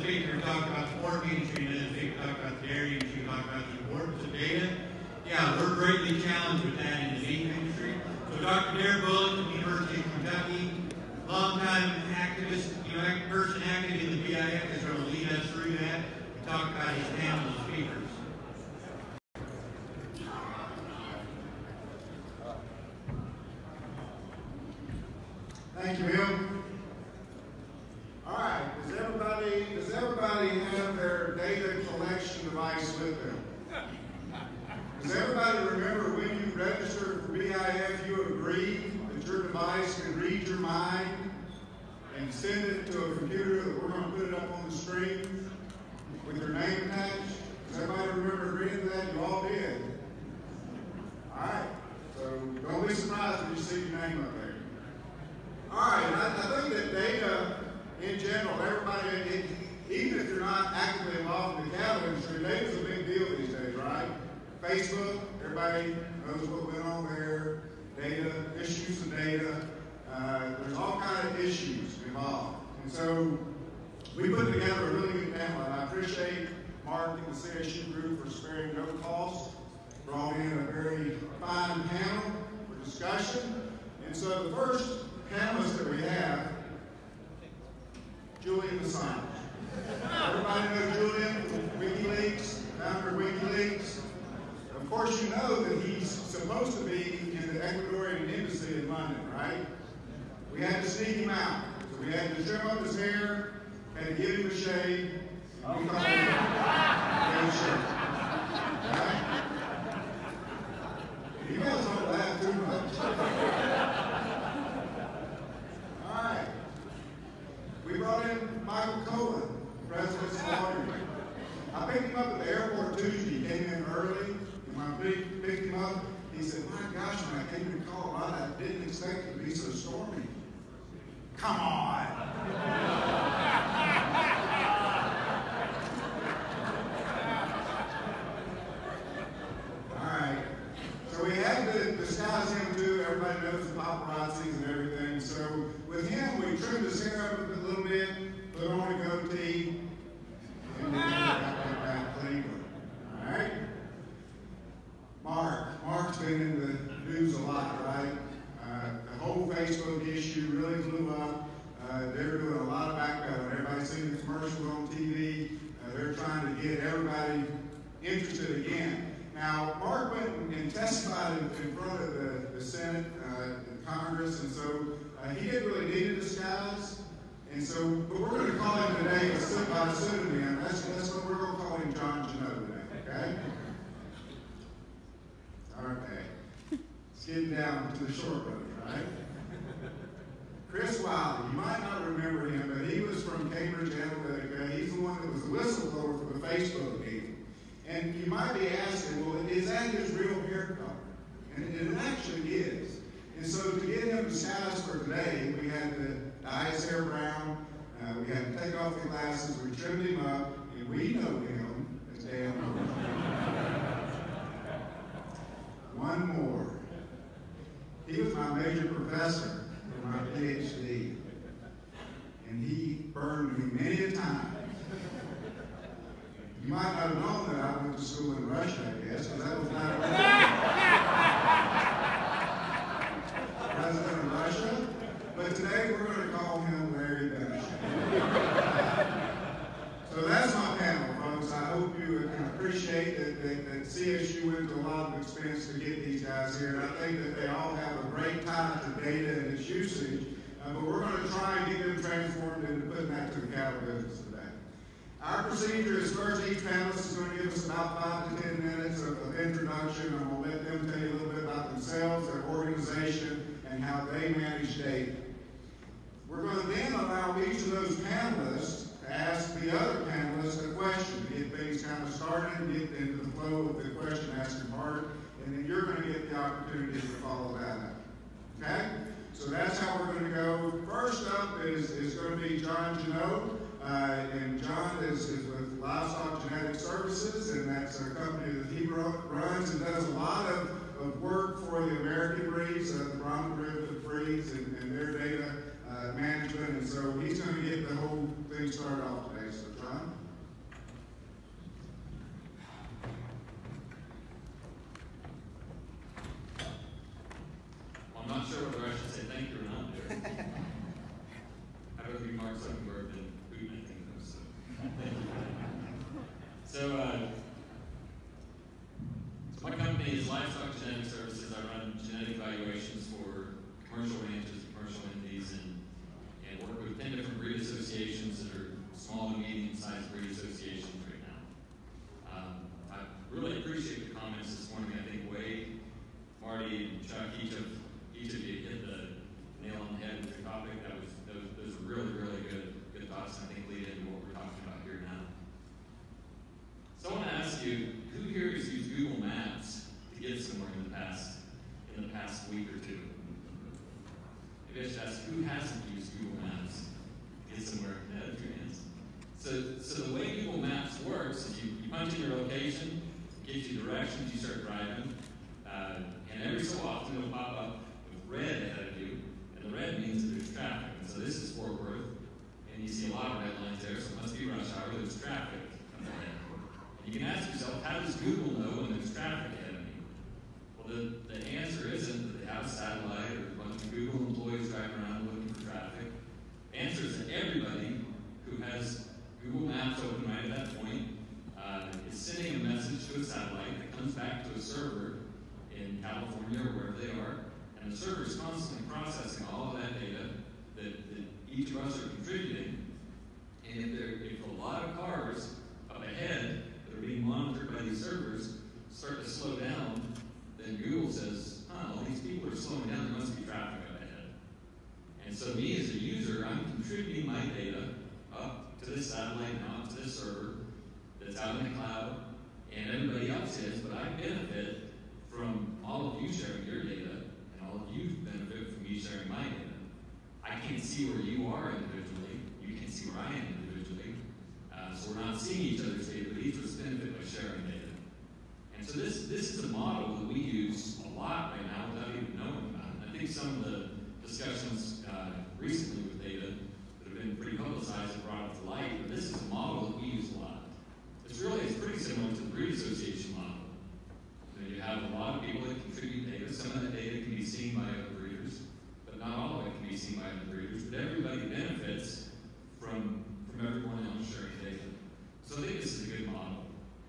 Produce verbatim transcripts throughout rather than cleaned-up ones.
speaker talked about the pork industry, and another speaker talked about the dairy industry, talked about the importance of data. Yeah, we're greatly challenged with that in the beef industry. So Doctor Darrh Bullock from the University of Kentucky, longtime activist, you know, person active in the B I F, is going to lead us through that and talk about his panel of speakers. Thank you, Bill. All right, does everybody, does everybody have their data collection device with them? Does everybody remember when you registered for B I F, you agreed that your device can read your mind and send it to a computer that we're going to put it up on the screen with your name attached? Does everybody remember agreeing to that? You all did. All right, so don't be surprised when you see your name up there. All right, I, I think that data in general, everybody, it, even if you're not actively involved in the cattle industry, data is a big deal these days, right? Facebook, everybody knows what went on there, data, issues of data. Uh, there's all kinds of issues involved. And so we put together a really good panel, and I appreciate Mark and the C S U group for sparing no cost, brought in a very fine panel for discussion. And so the first panelist that we have, Julian Assange. Everybody knows Julian from WikiLeaks, founder of WikiLeaks. Of course, you know that he's supposed to be in the Ecuadorian embassy in London, right? We had to sneak him out. So we had to trim up his hair, had to give him a shave. We called him Benyshek. Right? You guys don't laugh too much. All right. We brought in Michael Cohen, president's lawyer. I picked him up at the airport Tuesday. He came in early. When I picked him up, he said, my gosh, when I came to Colorado, I didn't expect it to be so stormy. Come on. All right. So we had to disguise him too. Everybody knows the paparazzis and everything. So with him, we trimmed his hair up a little bit, put on a goatee, and then got back Cleveland. All right? Mark. Mark's been in the news a lot, right? Uh, the whole Facebook issue really blew up. Uh, they were doing a lot of backpedaling. Everybody's seen the commercials on T V. Uh, they're trying to get everybody interested again. Now, Mark went and testified in, in front of the, the Senate, uh, the Congress, and so uh, he didn't really need a disguise. And so, but we're going to call him today by pseudonym. That's, that's what we're going to call him, John Genho today, okay? Okay. It's getting down to the short road, right? Chris Wiley, you might not remember him, but he was from Cambridge Analytica. He's the one that was the whistleblower for the Facebook meeting. And you might be asking, well, is that his real hair color? And it actually is. And so to get him disguised for today, we had to dye his hair brown, uh, we had to take off the glasses, we trimmed him up, and we know him as Dan. One more. He was my major professor for my PhD, and he burned me many a time. You might not have known that I went to school in Russia, I guess, because that was not president of Russia. But today we're going to call him Larry Benyshek. So that's my panel, folks. I hope you can appreciate that, that, that C S U went to a lot of expense to get these guys here. And I think that they all have a great tie to data and its usage. Uh, but we're going to try and get them transformed into putting that to the cattle business today. Our procedure is first, each panelist is going to give us about five to ten minutes of, of introduction. I'm going to let them tell you a little bit about themselves, their organization, and how they manage data. We're going to then allow each of those panelists to ask the other panelists a question, to get things kind of started, get into the flow of the question asking part, and then you're going to get the opportunity to follow that up. Okay? So that's how we're going to go. First up is, is going to be John Genho. Uh, and John is, is with Livestock Genetic Services, and that's a company that he runs and does a lot of, of work for the American breeds, uh, the Brahman derivative breeds, and, and their data uh, uh, management, and so he's going to get the whole thing started off today. So, John. Well, I'm not sure whether I should say thank you or not there. I'd rather be Mark Zuckerberg than Putin, I think, though, so thank you. So, uh, so my company is Livestock Genetic Services. I run genetic evaluations for commercial ranches, commercial entities, and, and work with ten different breed associations that are small and medium-sized breed associations right now. Um, I really appreciate the comments this morning. I think Wade, Marty, and Chuck, each of each of you hit the nail on the head with the topic. That was those, those are really, really good, good thoughts, and I think lead into what we're talking about here now. So I want to ask you, who here has used Google Maps to get somewhere in the past in the past week or two? Maybe I should ask, who hasn't used Google Maps to get somewhere? Yeah, two hands. So, so the way Google Maps works is you, you punch in your location, it gives you directions, you start driving, uh, and every so often it'll pop up with red ahead of you, and the red means that there's traffic. And so this is Fort Worth, and you see a lot of red lines there, so it must be rush hour, there's traffic up ahead. And you can ask yourself, how does Google know when there's traffic ahead of me? Well, the, the answer isn't that they have a satellite or a bunch of Google employees driving around looking for traffic. The answer is that everybody who has Google Maps open right at that point uh, is sending a message to a satellite that comes back to a server in California or wherever they are, and the server is constantly processing all of that data that, that each of us are contributing. And if, there, if a lot of cars up ahead that are being monitored by these servers start to slow down, then Google says, huh, all these people are slowing down, there must be traffic up ahead. And so me as a user, I'm contributing my data up to this satellite and out to this server that's out in the cloud, and everybody else is, but I benefit from all of you sharing your data, and all of you benefit from me sharing my data. I can't see where you are individually, you can't see where I am individually, uh, so we're not seeing each other's data, but each of us benefit by sharing data. And so this, this is a model that we use a lot right now without even knowing about it. I think some of the discussions uh, recently with data that have been pretty publicized and brought it to light, but this is a model that we use a lot. It's really, it's pretty similar to the breed association model. You know, you have a lot of people that contribute data. Some of that data can be seen by other breeders, but not all of it can be seen by other breeders. But everybody benefits from, from everyone else sharing data. So I think this is a good model.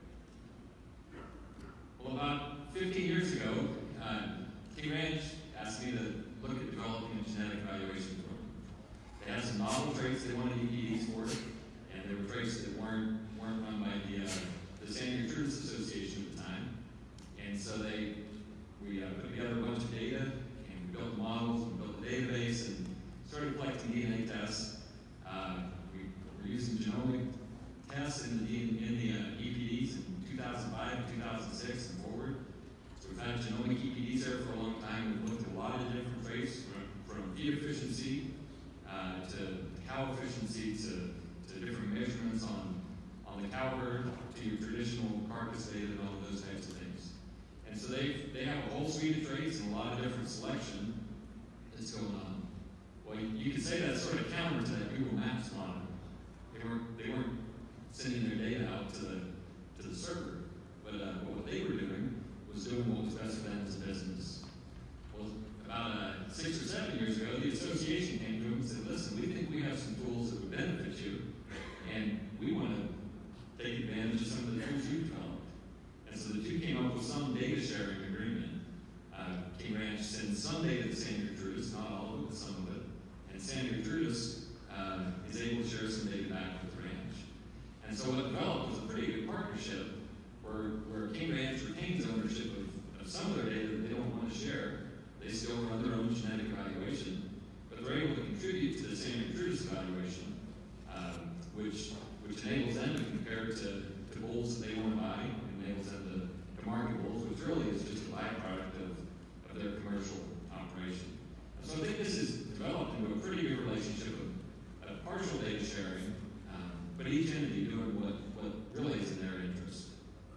Well, about fifteen years ago, uh, King Ranch asked me to look at developing a genetic evaluation program. They had some novel traits they wanted E P Ds for, and there were traits that weren't weren't run by the uh, the Genus A B S Association at the time. And so they we uh, put together a bunch of data, and we built the models, and built the database, and started collecting D N A tests. Uh, we were using genomic tests in the in the uh, E P Ds in two thousand five and two thousand six and forward. So we've had genomic E P Ds there for a long time. We've looked at a lot of different traits, from, from feed efficiency uh, to cow efficiency to, to different measurements on, on the cow herd, to your traditional carcass data and all of those types of things. And so they they have a whole suite of traits and a lot of different selection that's going on. Well, you, you could say that's sort of counter to that Google Maps model. They weren't they weren't sending their data out to the to the server, but uh, what they were doing was doing what was best for them as a business. Well, about uh, six or seven years ago, the association came to them and said, "Listen, we think we have some tools that would benefit you, and we want to take advantage of some of the tools you've developed." And so the two came up with some data sharing agreement. Uh, King Ranch sends some data to San Gertrudis, not all of it, but some of it. And San Gertrudis uh, is able to share some data back with the ranch. And so what developed was a pretty good partnership where, where King Ranch retains ownership of, of some of their data that they don't want to share. They still run their own genetic evaluation, but they're able to contribute to the San Gertrudis evaluation, uh, which which enables them to compare to, to bulls that they want to buy, and enables them to, to market bulls, which really is just a byproduct of, of their commercial operation. And so I think this has developed into a pretty good relationship of, of partial data sharing, um, but each entity doing what, what really is in their interest.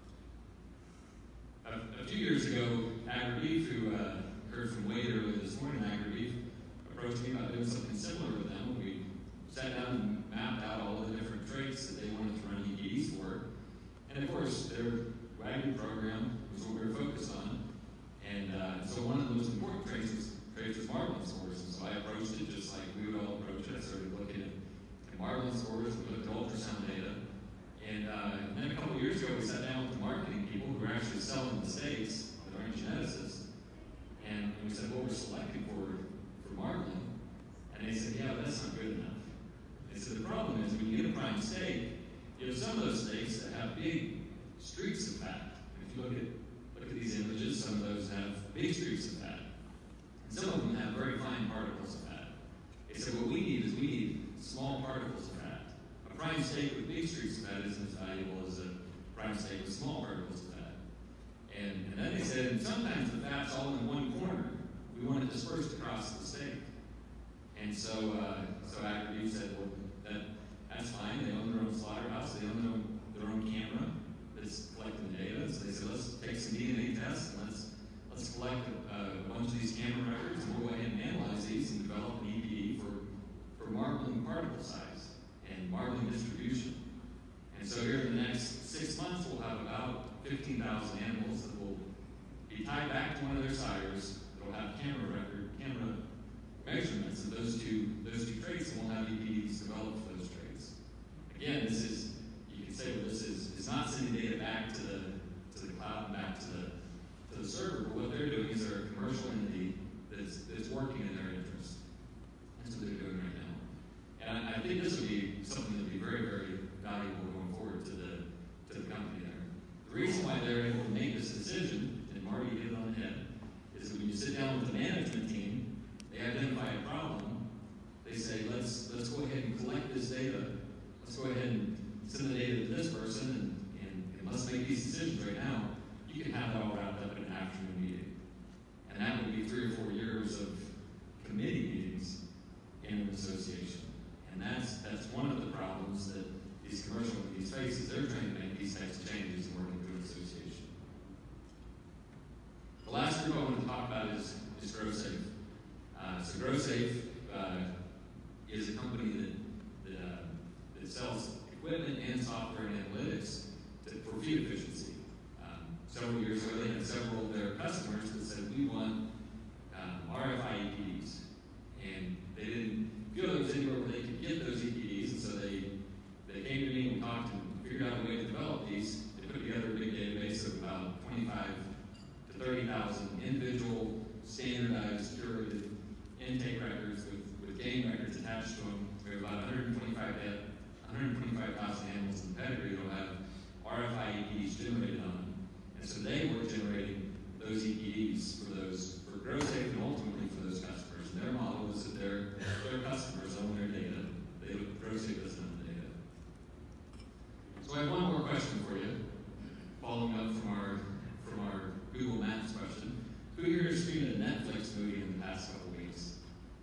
A, a few years ago, AgriBeef, who uh, heard from Wade earlier this morning, AgriBeef approached me about doing something similar with course, their wagon program was what we were focused on. And uh, so one of the most important traits was, traits was marbling scores. And so I approached it just like we would all approach it. I started looking at, at marbling scores, we looked at ultrasound data. And, uh, and then a couple of years ago, we sat down with the marketing people who were actually selling the states that aren't geneticists. And we said, well, we're selecting for, for marbling. And they said, yeah, but that's not good enough. They said, the problem is when you get a prime steak, you have some of those steaks that have big streaks of fat. If you look at look at these images, some of those have big streaks of fat. And some of them have very fine particles of fat. They said, what we need is we need small particles of fat. A prime steak with big streaks of fat isn't as valuable as a prime steak with small particles of fat. And, and then they said, and sometimes the fat's all in one corner. We want it dispersed across the steak. And so, uh, so Actor Beef said, well, that, that's fine. They own their own slaughterhouse. They own their own, their own camera that's collecting the data. So they said, let's take some D N A tests and let's let's collect a, a bunch of these camera records and we'll go ahead and analyze these and develop an E P D for, for marbling particle size and marbling distribution. And so here in the next six months, we'll have about fifteen thousand animals that will be tied back to one of their sires that will have camera record, camera measurements of those two those two traits, and we'll have E P Ds developed for those traits. Again, this is, you can say, well, this is it's not sending data back to the to the cloud and back to the to the server, but what they're doing is they're a commercial entity that's that's working in their interest. That's what they're doing right now. And I, I think this would be something that would be very, very valuable going forward to the to the company there. The reason why they're able to make this decision, and Marty hit it on the head, is that when you sit down with the management team, they identify a problem. They say, let's let's go ahead and collect this data. Let's go ahead and send the data to this person, and, and, and let's make these decisions right now. You can have that all wrapped up in an afternoon meeting. And that would be three or four years of committee meetings in an association. And that's that's one of the problems that these commercial entities face, is they're trying to make these types of changes and working through an association. The last group I want to talk about is, is GrowSafe. Uh, so GrowSafe uh, is a company that, that, uh, that sells equipment and software and analytics to, for feed efficiency. Um, several years ago, they had several of their customers that said, we want um, R F I E P Ds. And they didn't feel there was anywhere where they could get those E P Ds, and so they, they came to me and we talked and figured out a way to develop these. They put together a big database of about twenty-five to thirty thousand individual, standardized, curated intake records with, with game records attached to them. We have about one hundred twenty-five thousand animals in the pedigree that will have R F I E P Ds generated on them. And so they were generating those E P Ds for those, for GrowSafe and ultimately for those customers. And their model was that their, their customers own their data. They GrowSafe doesn't own the data. So I have one more question for you, following up from our from our Google Maps question. Who here has seen a Netflix movie in the past couple weeks?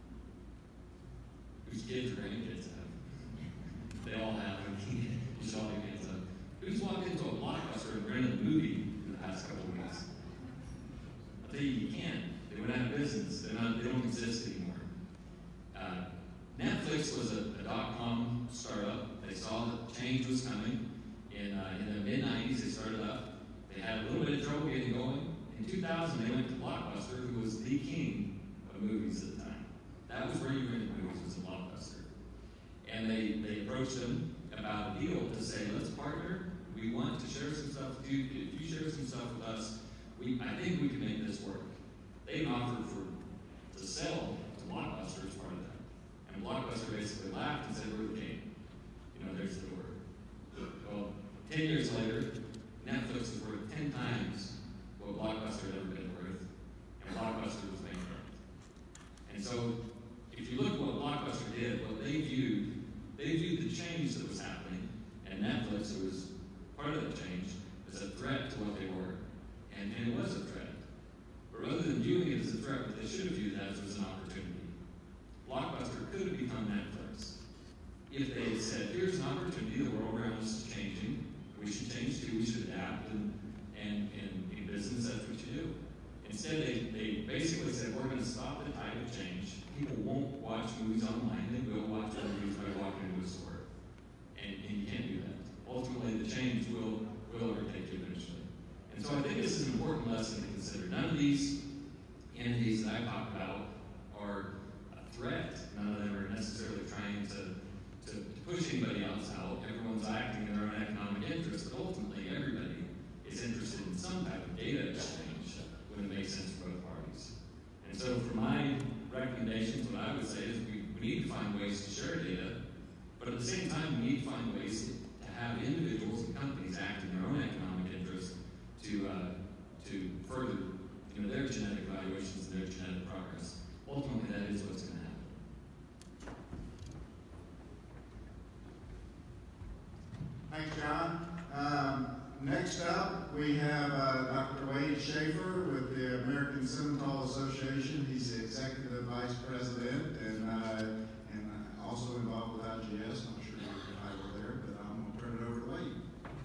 Whose kids or grandkids have? They all have. You should all be hands up. Who's walked into a Blockbuster and rented a movie in the past couple of weeks? I'll tell you, you can't. They went out of business. They're not. They don't exist anymore. Uh, Netflix was a, a dot-com startup. They saw that change was coming. In, uh, in the mid nineties, they started up. They had a little bit of trouble getting going. In two thousand, they went to Blockbuster, who was the king of movies at the time. That was where you rented movies, was a Blockbuster. And they, they approached them about a deal to say, let's partner. We want to share some stuff with you. If you share some stuff with us, we, I think we can make this work. They offered for to sell to Blockbuster as part of that. And Blockbuster basically laughed and said, we're the king. You know, there's the door. Well, ten years later, Netflix is worth ten times what Blockbuster had ever been worth, and Blockbuster was bankrupt. And so, if you look at what Blockbuster did, what they viewed, they viewed the change that was happening, and Netflix, who was part of the change, as a threat to what they were. And, and it was a threat. But rather than viewing it as a threat, what they should have viewed that as an opportunity. Blockbuster could have become Netflix if they had said, here's an opportunity, the world around us is changing, we should change too, we should adapt, and, and, and in business, that's what you do. Instead, they, they basically said, we're going to stop the tide of change. People won't watch movies online, they will watch movies by walking into a store. And, and you can't do that. Ultimately, the change will, will overtake so I think this is an important lesson to consider. None of these entities that I talked about are a threat. None of them are necessarily trying to, to, to push anybody else out. Everyone's acting in their own economic interest, but ultimately everybody is interested in some type of data exchange when it makes sense for both parties. And so for my recommendations, what I would say is we, we need to find ways to share data, but at the same time, we need to find ways to have individuals and companies act in their own economic interest to uh, to further you know, their genetic evaluations and their genetic progress. Ultimately, that is what's going to happen. Thanks, John. Um, next up, we have uh, Doctor Wade Shafer with the American Simmental Association. He's the Executive Vice President and, uh, and also involved with I G S. I'm not sure your title there, but I'm going to turn it over to Wade.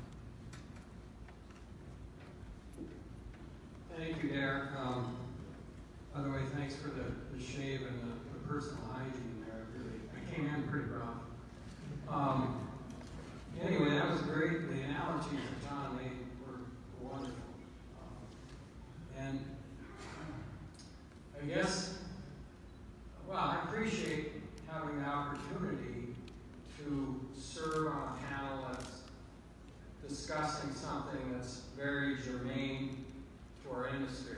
Thank you, Darrh. Um, by the way, thanks for the, the shave and the, the personal hygiene there. Really, I came in pretty rough. Um, anyway, that was great. The analogies that John made were wonderful. Um, and I guess, well, I appreciate having the opportunity to serve on a panel that's discussing something that's very germane to our industry.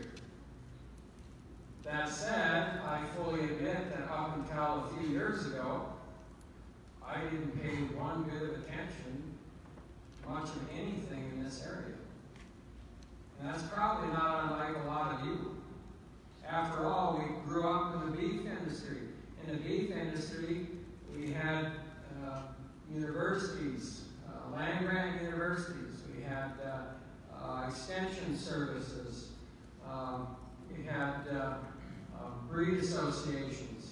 That said, I fully admit that up until a few years ago, I didn't pay one bit of attention, much of anything in this area. And that's probably not unlike a lot of you. After all, we grew up in the beef industry. In the beef industry, we had uh, universities, uh, land-grant universities. We had uh, uh, extension services. Um, we had uh, uh, breed associations.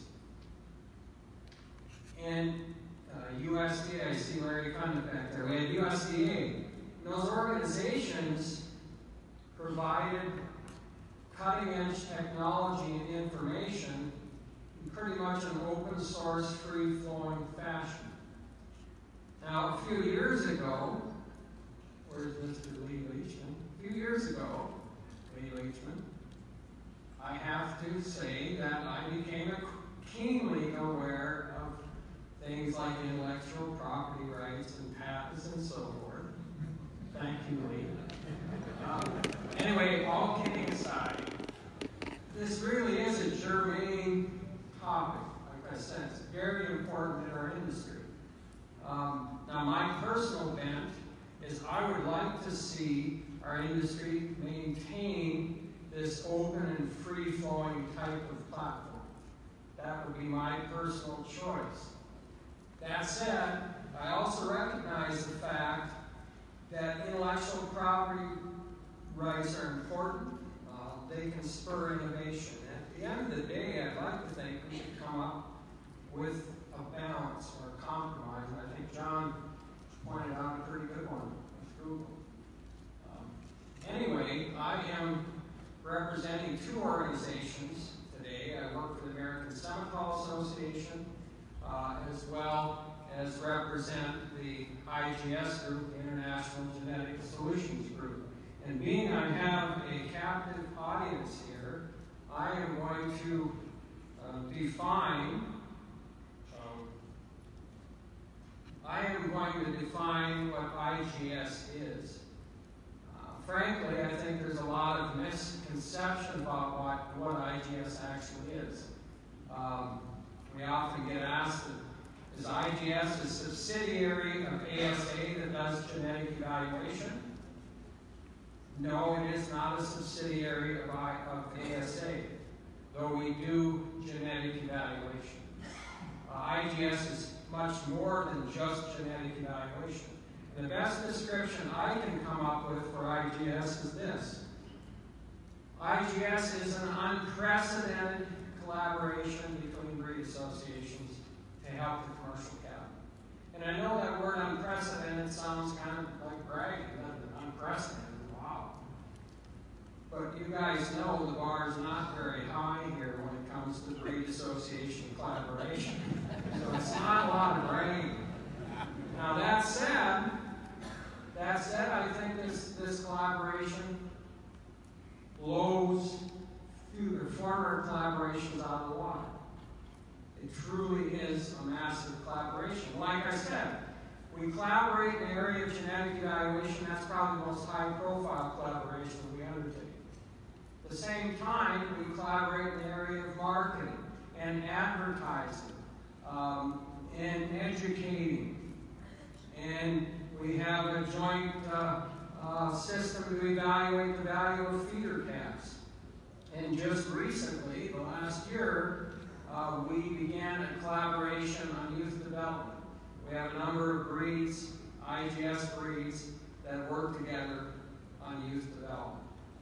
And uh, U S D A, I see Larry Condon back there. We had U S D A. Those organizations provided cutting-edge technology and information in pretty much an open-source, free-flowing fashion. Now, a few years ago, where's Mister Lee Leachman? A few years ago, Lee Leachman, I have to say that I became keenly aware of things like intellectual property rights and patents and so forth. Thank you, Lee. Um, anyway, all kidding aside, this really is a germane topic. Like I said, it's very important in our industry. Um, now, my personal bent is I would like to see our industry maintain this open and free-flowing type of platform. That would be my personal choice. That said, I also recognize the fact that intellectual property rights are important. Uh, they can spur innovation. At the end of the day, I'd like to think we should come up with a balance or a compromise. And I think John pointed out a pretty good one with Google. Um, anyway, I am representing two organizations today. I work for the American Simmental Association, uh, as well as represent the I G S group, the International Genetic Solutions Group. And being I have a captive audience here, I am going to uh, define, um, I am going to define what I G S is. Uh, frankly, I think there's a lot of misconception about what, what I G S actually is. Um, we often get asked, is I G S a subsidiary of A S A that does genetic evaluation? No, it is not a subsidiary of, I, of A S A, though we do genetic evaluation. Uh, I G S is much more than just genetic evaluation. And the best description I can come up with for I G S is this. I G S is an unprecedented collaboration between breed associations to help the commercial cattle. And I know that word unprecedented sounds kind of like bragging, doesn't it? Unprecedented. But you guys know the bar is not very high here when it comes to breed association collaboration. So it's not a lot of bragging. Now that said, that said, I think this, this collaboration partner collaborations out of the water. It truly is a massive collaboration. Like I said, we collaborate in the area of genetic evaluation. That's probably the most high-profile collaboration we undertake. At the same time, we collaborate in the area of marketing and advertising um, and educating. And we have a joint uh, uh, system to evaluate the value of feeder calves. And just recently, the last year, uh, we began a collaboration on youth development. We have a number of breeds, I G S breeds, that work together on youth development.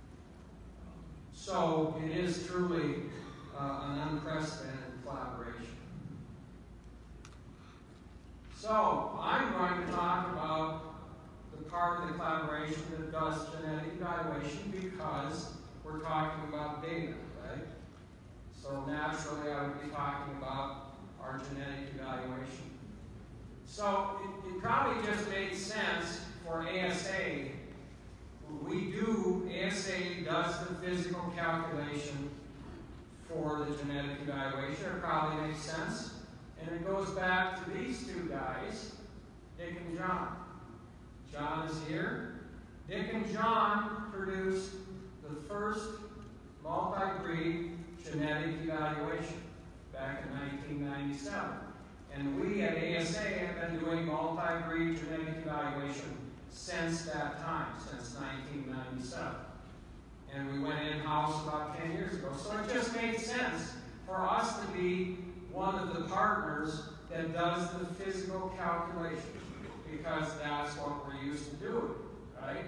So it is truly uh, an unprecedented collaboration. So I'm going to talk about the part of the collaboration that does genetic evaluation because we're talking about data, right? So naturally I would be talking about our genetic evaluation. So it, it probably just made sense for A S A. We do, A S A does the physical calculation for the genetic evaluation. It probably makes sense. And it goes back to these two guys, Dick and John. John is here. Dick and John produced the first multi-breed genetic evaluation back in nineteen ninety-seven. And we at A S A have been doing multi-breed genetic evaluation since that time, since nineteen ninety-seven. And we went in-house about ten years ago. So it just made sense for us to be one of the partners that does the physical calculation, because that's what we're used to doing, right?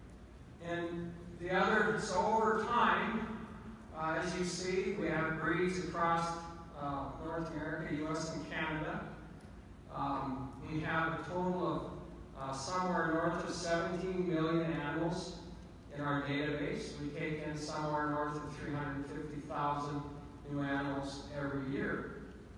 And the other, so over time, uh, as you see, we have breeds across uh, North America, U S and Canada. Um, we have a total of uh, somewhere north of seventeen million animals in our database. We take in somewhere north of three hundred fifty thousand new animals every year.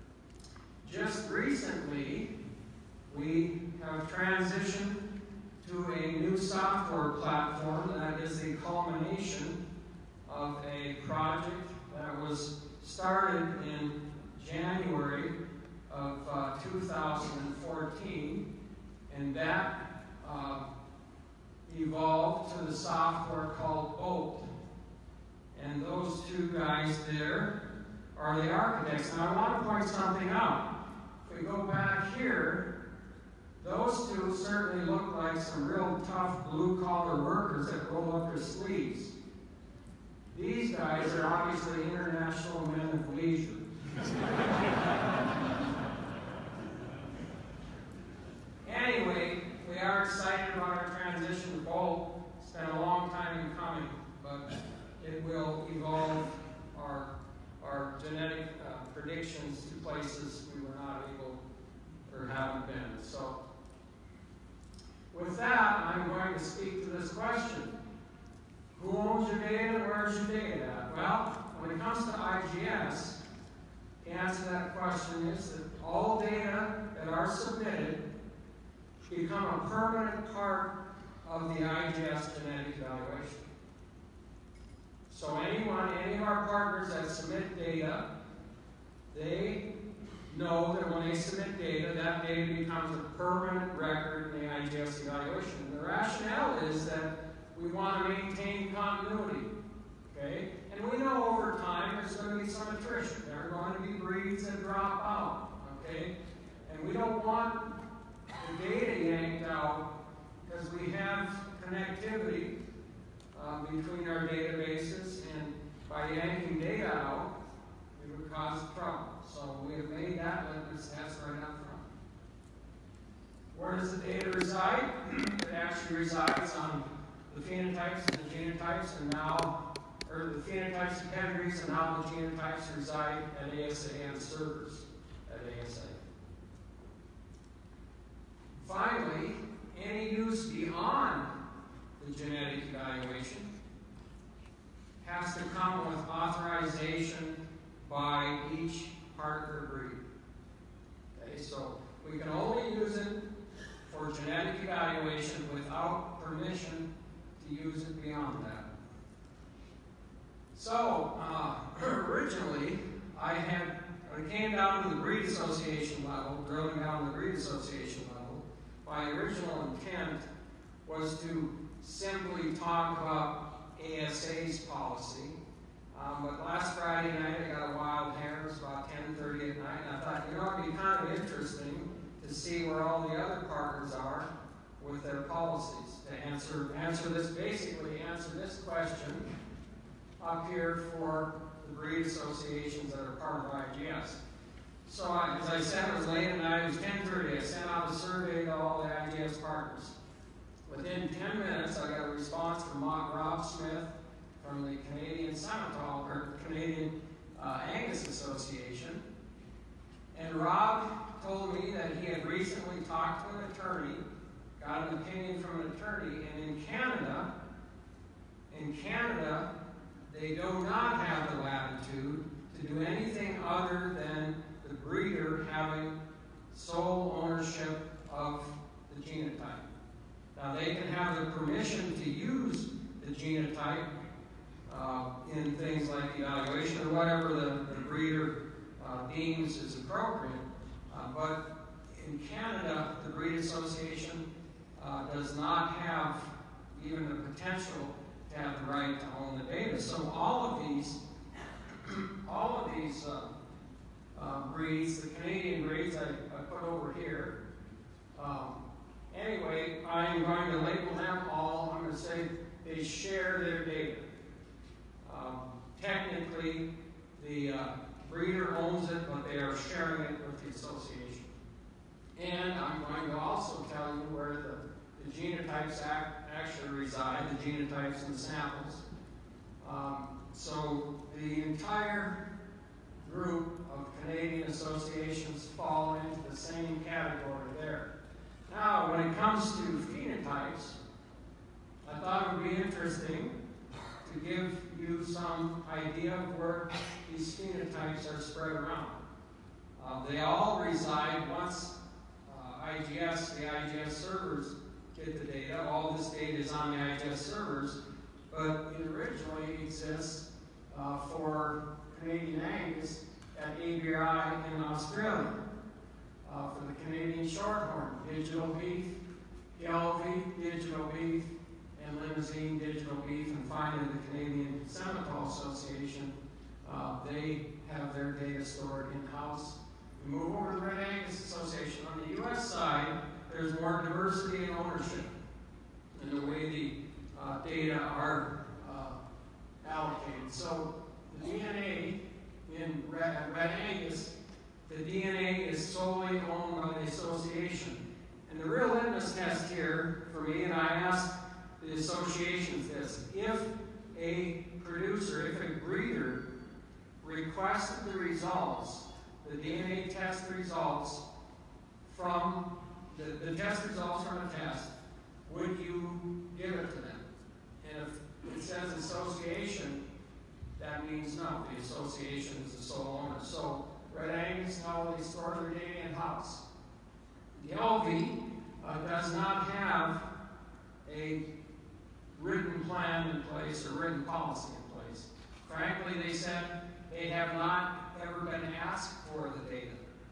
Just recently, we have transitioned to a new software platform that is the culmination of a project that was started in January of uh, two thousand fourteen, and that uh, evolved to the software called Bolt. And those two guys there are the architects. Now I want to point something out. If we go back here, those two certainly look like some real tough blue-collar workers that roll up their sleeves. These guys are obviously international men of leisure. Anyway, we are excited about our transition to Bolt. It's been a long time in coming, but it will evolve our, our genetic uh, predictions to places we were not able or haven't been. So, with that, I'm going to speak to this question. Who owns your data and where's your data at? Well, when it comes to I G S, the answer to that question is that all data that are submitted become a permanent part of the I G S genetic evaluation. So anyone, any of our partners that submit data, they know that when they submit data, that data becomes a permanent record in the I G S evaluation. And the rationale is that we want to maintain continuity, okay? And we know over time there's going to be some attrition. There are going to be breeds that drop out, okay? And we don't want the data yanked out because we have connectivity uh, between our databases, and by yanking data out, it would cause trouble. So we have made that litmus test right up front. Where does the data reside? It actually resides on the phenotypes and the genotypes, and now, or the phenotypes and pedigrees, and now the genotypes reside at A S A and servers at A S A. Finally, any use beyond the genetic evaluation has to come with authorization by each partner breed. Okay, so we can only use it for genetic evaluation without permission to use it beyond that. So, uh, originally, I had, when it came down to the breed association level, drilling down to the breed association level, my original intent was to simply talk about A S A's policy. Um, but last Friday night, I got a wild hair. It was about ten thirty at night, and I thought, you know, it'd be kind of interesting to see where all the other partners are with their policies, to answer, answer this, basically answer this question up here for the breed associations that are part of I G S. So I, as I said, it was late at night, it was ten thirty, I sent out a survey to all the I G S partners. Within ten minutes, I got a response from Rob Smith from the Canadian Simmental, or Canadian uh, Angus Association. And Rob told me that he had recently talked to an attorney, got an opinion from an attorney, and in Canada, in Canada, they do not have the latitude to do anything other than the breeder having sole ownership of the genotype. Now, they can have the permission to use the genotype uh, in things like evaluation or whatever the, the breeder uh, deems is appropriate. Uh, but in Canada, the Breed Association uh, does not have even the potential to have the right to own the data. So all of these, all of these uh, uh, breeds, the Canadian breeds I, I put over here. Um, anyway, I'm going to label them all. I'm going to say they share their data. Um, technically, the uh, breeder owns it, but they are sharing it with the association. And I'm going to also tell you where the, the genotypes act, actually reside, the genotypes and samples. Um, so the entire group of Canadian associations fall into the same category there. Now, when it comes to phenotypes, I thought it would be interesting to give you some idea of where these phenotypes are spread around. Uh, they all reside once uh, I G S, the I G S servers get the data. All this data is on the I G S servers, but it originally exists uh, for Canadian Angus at A B I in Australia. Uh, for the Canadian Shorthorn, digital beef, Gelby, digital beef, and Limousine, digital beef, and finally the Canadian Simmental Association, uh, they have their data stored in-house. We move over to the Red Angus Association. On the U S side, there's more diversity in ownership in the way the uh, data are uh, allocated. So the D N A in Red, Red Angus, the D N A is solely owned by the association. And the real litmus test here for me, and I asked the associations this, if a producer, if a breeder requested the results, the D N A test results from, the, the test results from a test, would you give it to them? And if it says association, that means no, the association is the sole owner. So Red Angus now they store their data in-house. The L V uh, does not have a written plan in place or written policy in place. Frankly, they said they have not ever been asked for the data.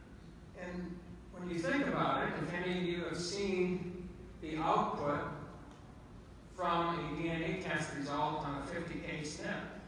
And when you think about it, if any of you have seen the output from a D N A test result on a fifty K snip,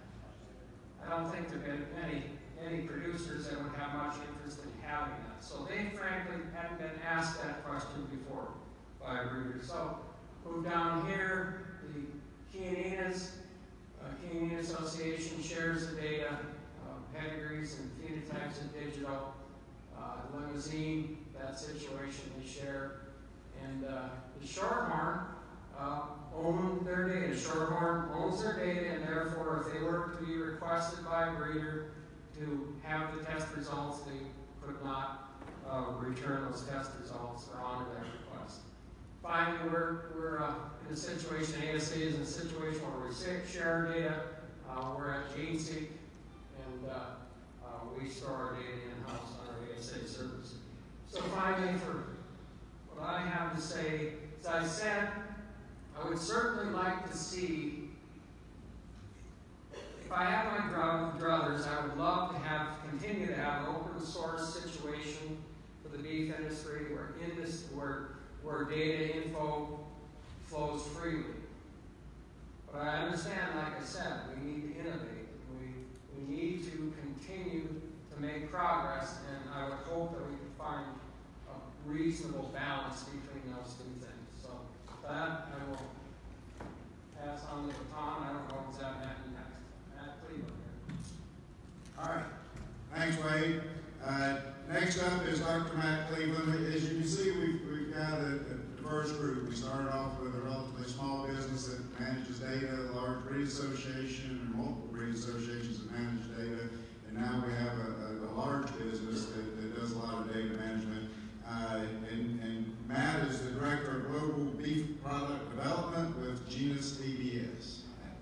I don't think there have been many any producers that would have much interest in having that. So they frankly hadn't been asked that question before by a breeder. So move down here, the Chianinas, uh, Chianina Association shares the data, uh, pedigrees and phenotypes and digital. Uh, Limousine, that situation they share. And uh, the Shorthorn uh, own their data. Shorthorn owns their data, and therefore if they were to be requested by a breeder to have the test results, they could not uh, return those test results or honor that request. Finally, we're, we're uh, in a situation, A S A is in a situation where we share our data. Uh, we're at GeneSeek, and uh, uh, we store our data in-house on our A S A servers. So finally, for what I have to say, as I said, I would certainly like to see, if I had my dru- druthers, I would love to have continue to have an open source situation for the beef industry where in this where where data info flows freely. But I understand, like I said, we need to innovate. We we need to continue to make progress, and I would hope that we can find a reasonable balance between those two things. So with that, I will pass on the baton. I don't know what's that Matt next. Matt Cleveland here. All right. Thanks, Wade. Uh, next up is Doctor Matt Cleveland. As you can see, we've, we've got a, a diverse group. We started off with a relatively small business that manages data, a large breed association, or multiple breed associations that manage data, and now we have a, a, a large business that, that does a lot of data management. Uh, and, and Matt is the Director of Global Beef Product Development with Genus A B S.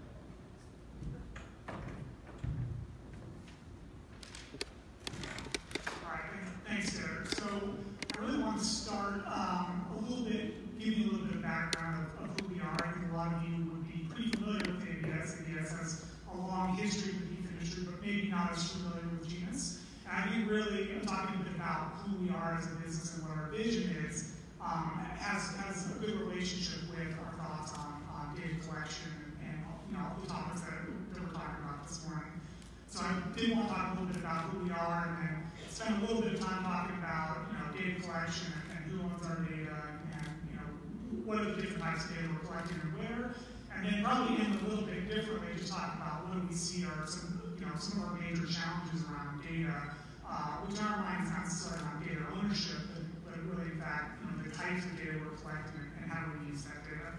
Thanks, Darrh. So I really want to start um, a little bit, give you a little bit of background of, of who we are. I think a lot of you would be pretty familiar with A B S. A B S has a long history in the beef industry, but maybe not as familiar with Genus. And I think really talking a bit about who we are as a business and what our vision is um, has, has a good relationship with our thoughts on, on data collection and, you know, the topics that, that we're talking about this morning. So I did want to talk a little bit about who we are, and then spend a little bit of time talking about, you know, data collection and, and who owns our data, and, and, you know, what are the different types of data we're collecting and where, and then probably end a little bit differently, just talk about what do we see are some, you know, some of our major challenges around data, uh, which in our minds not necessarily around data ownership, but, but really in fact, you know, the types of data we're collecting and, and how do we use that data.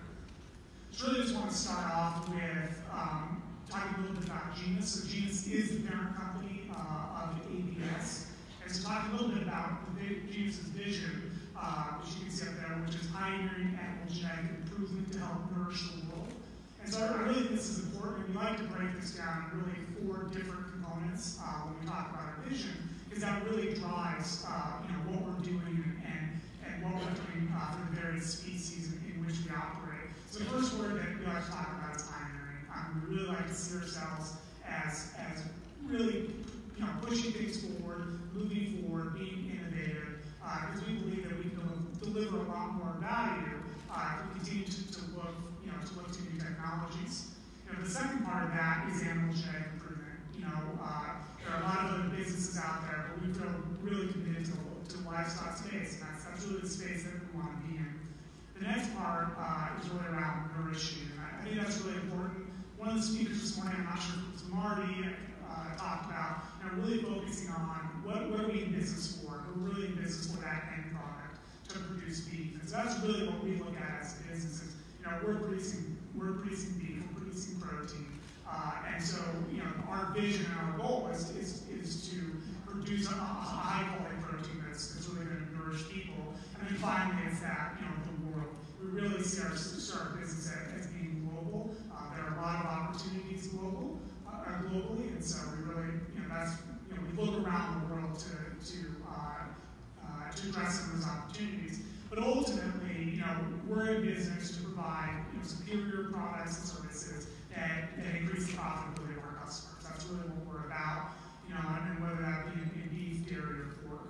So really just want to start off with um, talking a little bit about Genus. So Genus is the parent company uh, of A B S. And so talking a little bit about the Genus's vision, uh, which you can see up there, which is pioneering animal genetic improvement to help nourish the world. And so I really think this is important. We like to break this down in really four different components uh, when we talk about our vision, because that really drives uh, you know, what we're doing and, and what we're doing uh, for the various species in, in which we operate. So the first word that we like to talk about is pioneering. Um, we really like to see ourselves as, as really you know, pushing things forward, moving forward, being innovative, because uh, we believe that we can deliver a lot more value uh, if we continue to, to look, you know, to look to new technologies. You know, the second part of that is animal genetic improvement. You know, uh, there are a lot of other businesses out there, but we feel really committed to, to the livestock space, and that's, that's really the space that we want to be in. The next part uh, is really around nourishing, and I, I think that's really important. One of the speakers this morning, I'm not sure if it was Marty, uh, talked about, you know, really focusing on what, what are we in business for? We're really in business for that end product to produce beef. And so that's really what we look at as businesses. You know, we're producing, we're producing beef, we're producing protein. Uh, and so, you know, our vision and our goal is, is, is to produce a, a high quality protein that's, that's really going to nourish people. And then finally, it's that, you know, the world. We really see our, see our business as, as being global. Uh, there are a lot of opportunities global, uh, globally, and so we really, you know, that's, you know, we look around the world to, to, uh, uh, to address some of those opportunities. But ultimately, you know, we're in business to provide, you know, superior products and services that, that increase the profitability of our customers. That's really what we're about, you know, and whether that be in, in beef, dairy, or pork.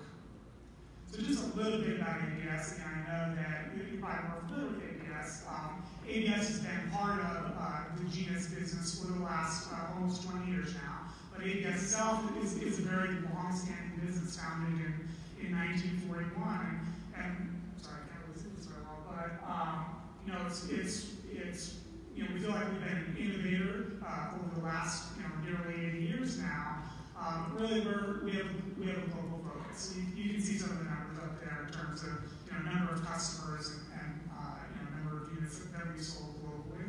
So just a little bit about A B S. Again, I know that you're probably more familiar with A B S. Um, A B S has been part of uh, the Genus business for the last uh, almost twenty years now. But A B S itself is, is a very long-standing business founded in, in nineteen forty-one. And, and sorry, I can't really see this very well, but um, you know, it's, it's, it's, you know, we feel like we've been an innovator uh, over the last, you know, nearly eighty years now. Um, really, we're, we have we have a global focus. You, you can see some of the numbers up there in terms of, you know, number of customers and, and uh, you know, number of units that we sold globally.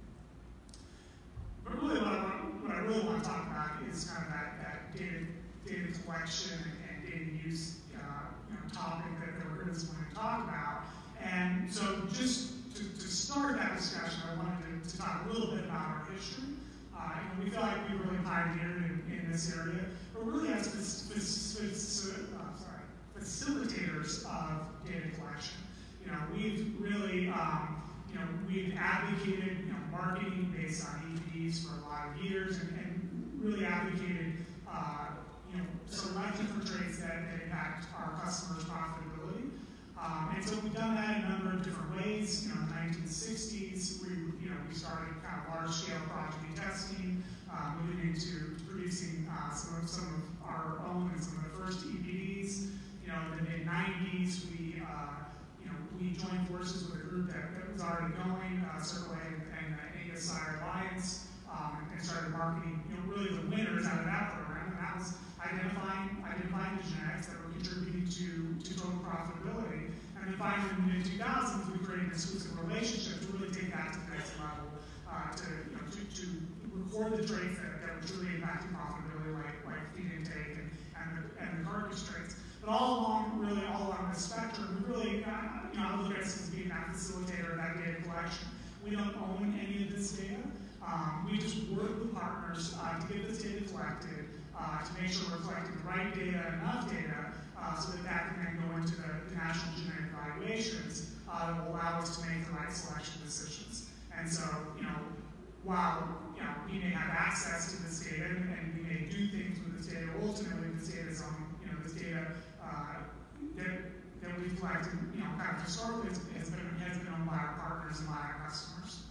But really, what I, want, what I really want to talk about is kind of that, that data data collection and, and data use uh, you know, topic that, that we're going to talk about. And so, just to, to start that discussion, I wanted to, to talk a little bit about our history. Uh, you know, we feel like we really pioneered in, in this area, but really as uh, sorry, facilitators of data collection. You know, we've really, um, you know, we've advocated, you know, marketing based on E P Ds for a lot of years, and, and really advocated, uh, you know, selecting for traits that, that impact our customers' profitability. Um, and so we've done that in a number of different ways. You know, in the nineteen sixties, we, you know, we started kind of large-scale progeny testing, uh, moving into producing uh, some of some of our own and some of the first E B Ds. You know, in the mid nineties, we, uh, you know, we joined forces with a group that, that was already going, uh, Circle A and the Angus Alliance, um, and started marketing, you know, really the winners out of that program, and that was identifying identifying the genetics that were contributing to, to total profitability. And then finally, in the mid two thousands, we created an exclusive relationship to really take that to the next level, uh, to, you know, to, to record the traits that, that were truly impacting profitability, like, like feed intake and, and, the, and the carcass traits. But all along, really all along the spectrum, we really, uh, you know, I look at us as being that facilitator of that data collection. We don't own any of this data. Um, we just work with partners uh, to get this data collected, uh, to make sure we're collecting the right data, enough data, uh, so that that can then go into the, the national genetic evaluations uh, that will allow us to make the right selection decisions. And so, you know, while you know we may have access to this data and, and we may do things with this data, ultimately this data is on, you know, this data uh, that that we've collected, you know, kind of historically has been has been owned by our partners and by our customers.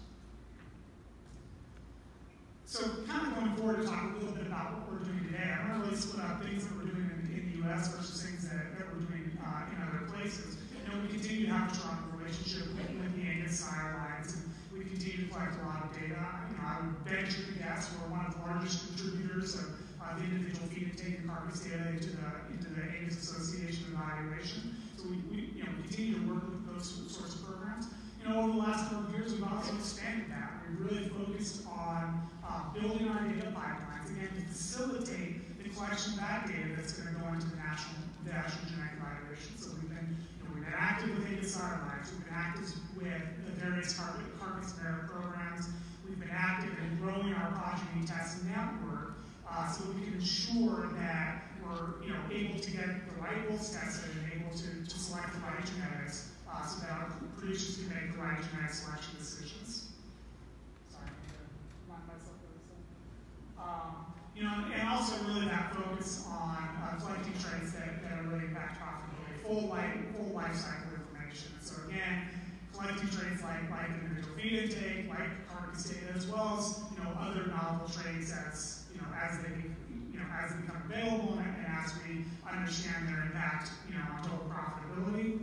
So kind of going forward to talk a little bit about what we're doing today. I'm going to really split up things that we're doing in, in the U S versus things that, that we're doing uh, in other places. You know, we continue to have a strong relationship with, with the Angus Alliance, and we continue to collect a lot of data. You know, I would venture to guess we're one of the largest contributors of uh, the individual feed intake and carcass data into the into the Genus Association evaluation. So we, we you know we continue to work with those sorts of programs. You know, over the last couple of years, we've also expanded that. We've really focused on uh, building our data pipelines, again, to facilitate the collection of that data that's going to go into the national, the national genetic evaluation. So we've been, you know, we've been active with Angus Alliance, we've been active with the various carcass merit programs, we've been active in growing our progeny testing network, uh, so that we can ensure that we're, you know, able to get the right bulls tested and able to, to select the right genetics. Uh, so that our producers can make the right genetic selection decisions. Sorry, I'm going to line myself for this one. Um, you know, and also really that focus on uh, collecting traits that, that are really impact profitability, full life, full life cycle information. So again, collecting traits like, like individual feed intake, like carcass data, as well as, you know, other novel traits as, you know, as they, you know, as they become available and, and as we understand their impact, you know, on total profitability.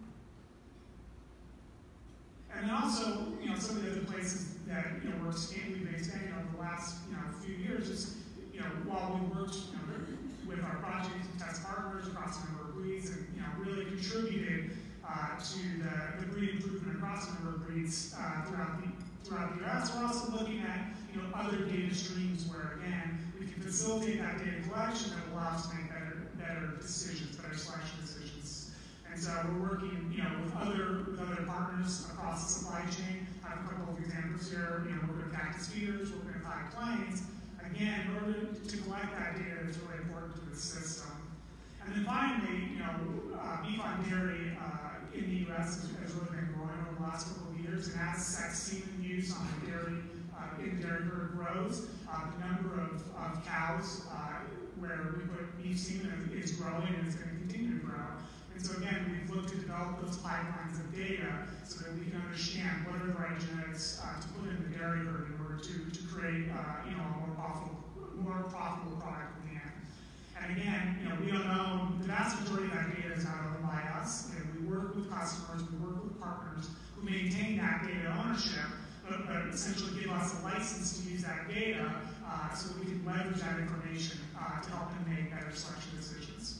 And then also, you know, some of the other places that, you know, we're expanding, we've been expanding over the last, you know, few years is, you know, while we worked, you know, with our project and test partners across a number of breeds and, you know, really contributed uh, to the, the breed improvement across a number of breeds uh, throughout the throughout the U S. We're also looking at, you know, other data streams where, again, we can facilitate that data collection that will allow us to make better, better decisions, better selection decisions. And so we're working, you know, with other with other partners across the supply chain. I have a couple of examples here. You know, we're going to cactus feeders, we're going to high planes. Again, in order to collect that data is really important to the system. And then finally, you know, uh, beef on dairy uh, in the U S has, has really been growing over the last couple of years, and as sex semen use on the dairy uh, in the dairy herd grows, uh, the number of, of cows uh, where we put beef semen is growing and is going to continue to grow. And so again, we've looked to develop those pipelines of data so that we can understand what are the right genetics uh, to put in the dairy herd in order to, to create uh, you know, a more profitable, more profitable product in the end. And again, you know, we don't own, the vast majority of that data is not owned by us. And we work with customers, we work with partners who maintain that data ownership, but, but essentially give us a license to use that data uh, so that we can leverage that information uh, to help them make better selection decisions.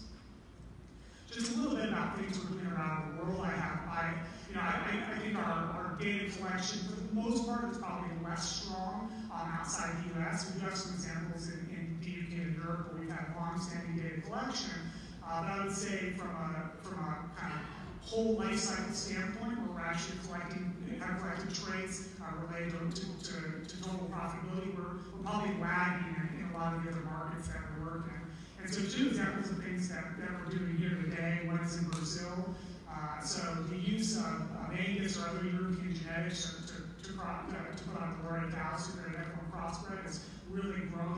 Just a little bit about things we're doing around the world. I have, I, you know, I, I think our, our data collection, for the most part, is probably less strong um, outside the U S. We do have some examples in, in the U K and Europe where we've had long-standing data collection. Uh, but I would say from a from a kind of whole life cycle standpoint, where we're actually collecting, have collected traits uh, related to, to, to total profitability, we're, we're probably lagging in, in a lot of the other markets that we work in. And so two examples of things that, that we're doing here today, one is in Brazil. Uh, so the use of, of Angus or other European genetics to, to, to, crop, uh, to put on the Darrh cows to create equine crossbred has really grown over the last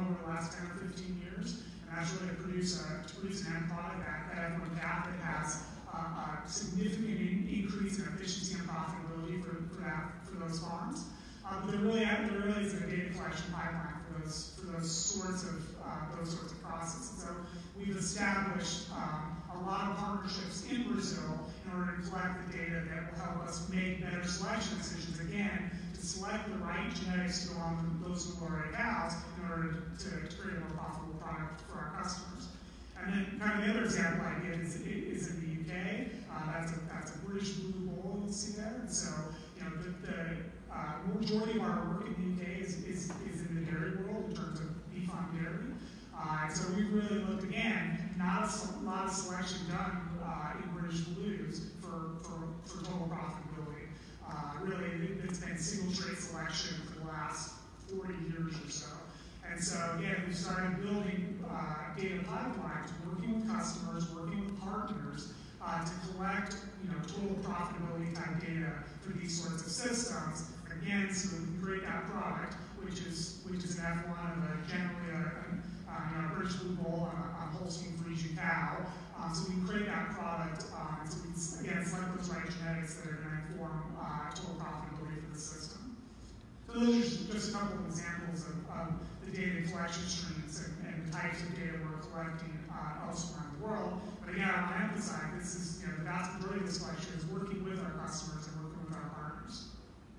last ten or fifteen years, and that's really to produce, a, to produce an end product that, that everyone that has uh, a significant in, increase in efficiency and profitability for, for, that, for those farms. Uh, but there really, there really is a data collection pipeline for those, for those sorts of uh, those sorts of processes. So we've established um, a lot of partnerships in Brazil in order to collect the data that will help us make better selection decisions. Again, to select the right genetics to go on those who already cows in order to, to create a more profitable product for our customers. And then, kind of the other example I give is, is in the U K. Uh, that's a that's a British blue bull you see there. And so, you know, the, the Uh, the majority of our work in the U K is, is, is in the dairy world in terms of beef on dairy. Uh, so we've really looked, again, not a lot of selection done uh, in British blues for, for, for total profitability. Uh, really, it, it's been single trait selection for the last forty years or so. And so, again, we started building uh, data pipelines, working with customers, working with partners uh, to collect, you know, total profitability type data for these sorts of systems. Again, so that we can create that product, which is which is an F one of a generally a, a, a you know, British blue bull on a, a Holstein Friesian cow. Um, so we can create that product. Um, so we can again select those right genetics that are going to inform uh, total profitability for the system. So those are just, just a couple of examples of, of the data collection streams and, and the types of data we're collecting uh, elsewhere in the world. But again, I want to emphasize this is you know the vast majority of this collection is working with our customers and working with our partners.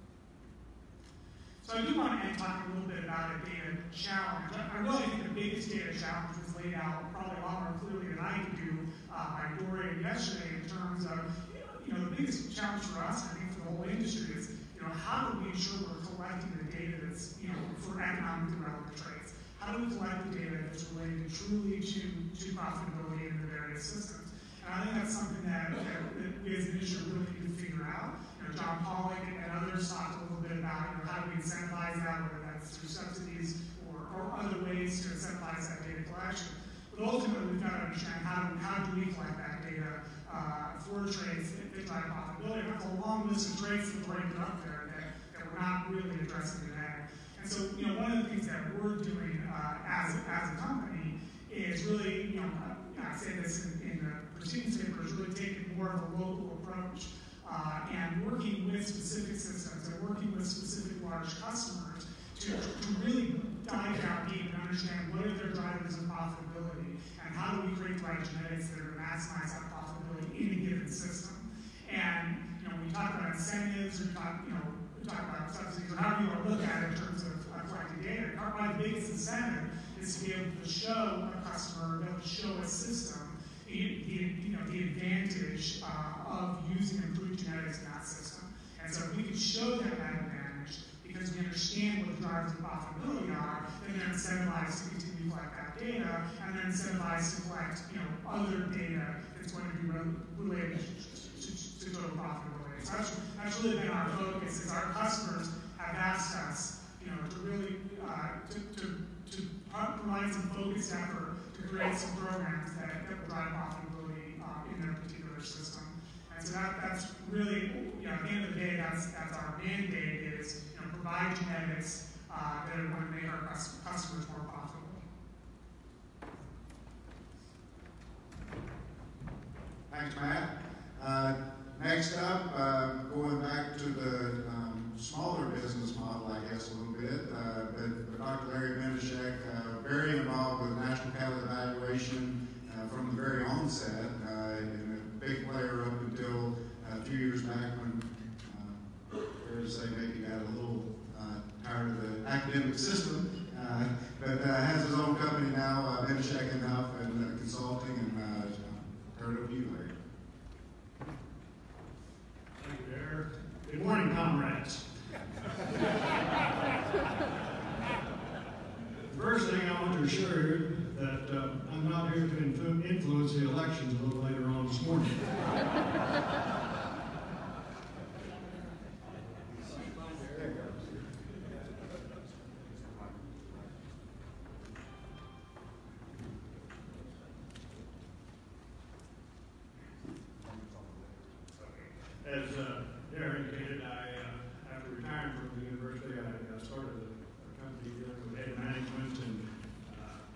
So I do want to end talking a little bit about a data challenge. I really think the biggest data challenge was laid out probably a lot more clearly than I could do uh, by Dorian yesterday in terms of, you know, the biggest challenge for us, and I think for the whole industry, is, you know, how do we ensure we're collecting the data that's, you know, for economically relevant traits? How do we collect the data that's related truly to, to profitability in the various systems? And I think that's something that, that, that we as an industry really need to figure out. You know, John Bullock and others talked a little bit about, you know, how do we incentivize that, whether that's through subsidies or, or other ways to incentivize that data collection. But ultimately, we've got to understand how do, how do we collect that data uh, for traits that drive profitability. And that's a long list of traits that we're put up there that, that we're not really addressing today. And so, you know, one of the things that we're doing uh, as, as a company is really, you know, I say this in, in the proceedings paper, is really taking more of a local approach uh, and working with specific systems and working with specific large customers to, to really dive down deep and understand what are their drivers of profitability and how do we create the right genetics that are going to maximize that profitability in a given system. And, you know, when we talk about incentives, or talk, you know, we talk about subsidies, or however you want to look at it in terms of uh, collecting data, my biggest incentive is to be able to show a customer, be able to show a system the, the, you know, the advantage uh, of using improved genetics in that system. And so if we can show them that advantage, because we understand what the drivers of profitability are, then they're incentivized to continue to collect that data, and they're incentivized to collect, you know, other data that's going to be re related to, to, to total profitability. So that's, that's really been our focus, is our customers have asked us, you know, to really uh, to, to, to provide some focused effort to create some programs that, that will drive profitability um, in their particular system. And so that, that's really, you know, at the end of the day, that's, that's our mandate is, you know, provide genetics uh, that are going to make our customers more profitable. Thanks, Matt. Uh, next up, uh, going back to the um, smaller business model, I guess, a little bit, uh, but, but Doctor Larry Benyshek, uh, very involved with national cattle evaluation uh, from the very onset, uh, and a big player up until uh, a few years back when, uh, fair to say, maybe got a little uh, tired of the academic system, uh, but uh, has his own company now, uh, Benyshek and Hough, and uh, consulting, and uh, turn it over to you, Larry. Thank you, Darrh. Good morning, comrades. First thing I want to assure you that uh, I'm not here to influ influence the elections a little later on this morning. As uh, Darrh indicated, I, uh, after retiring from the university, I, I started a, a company dealing with data management and uh,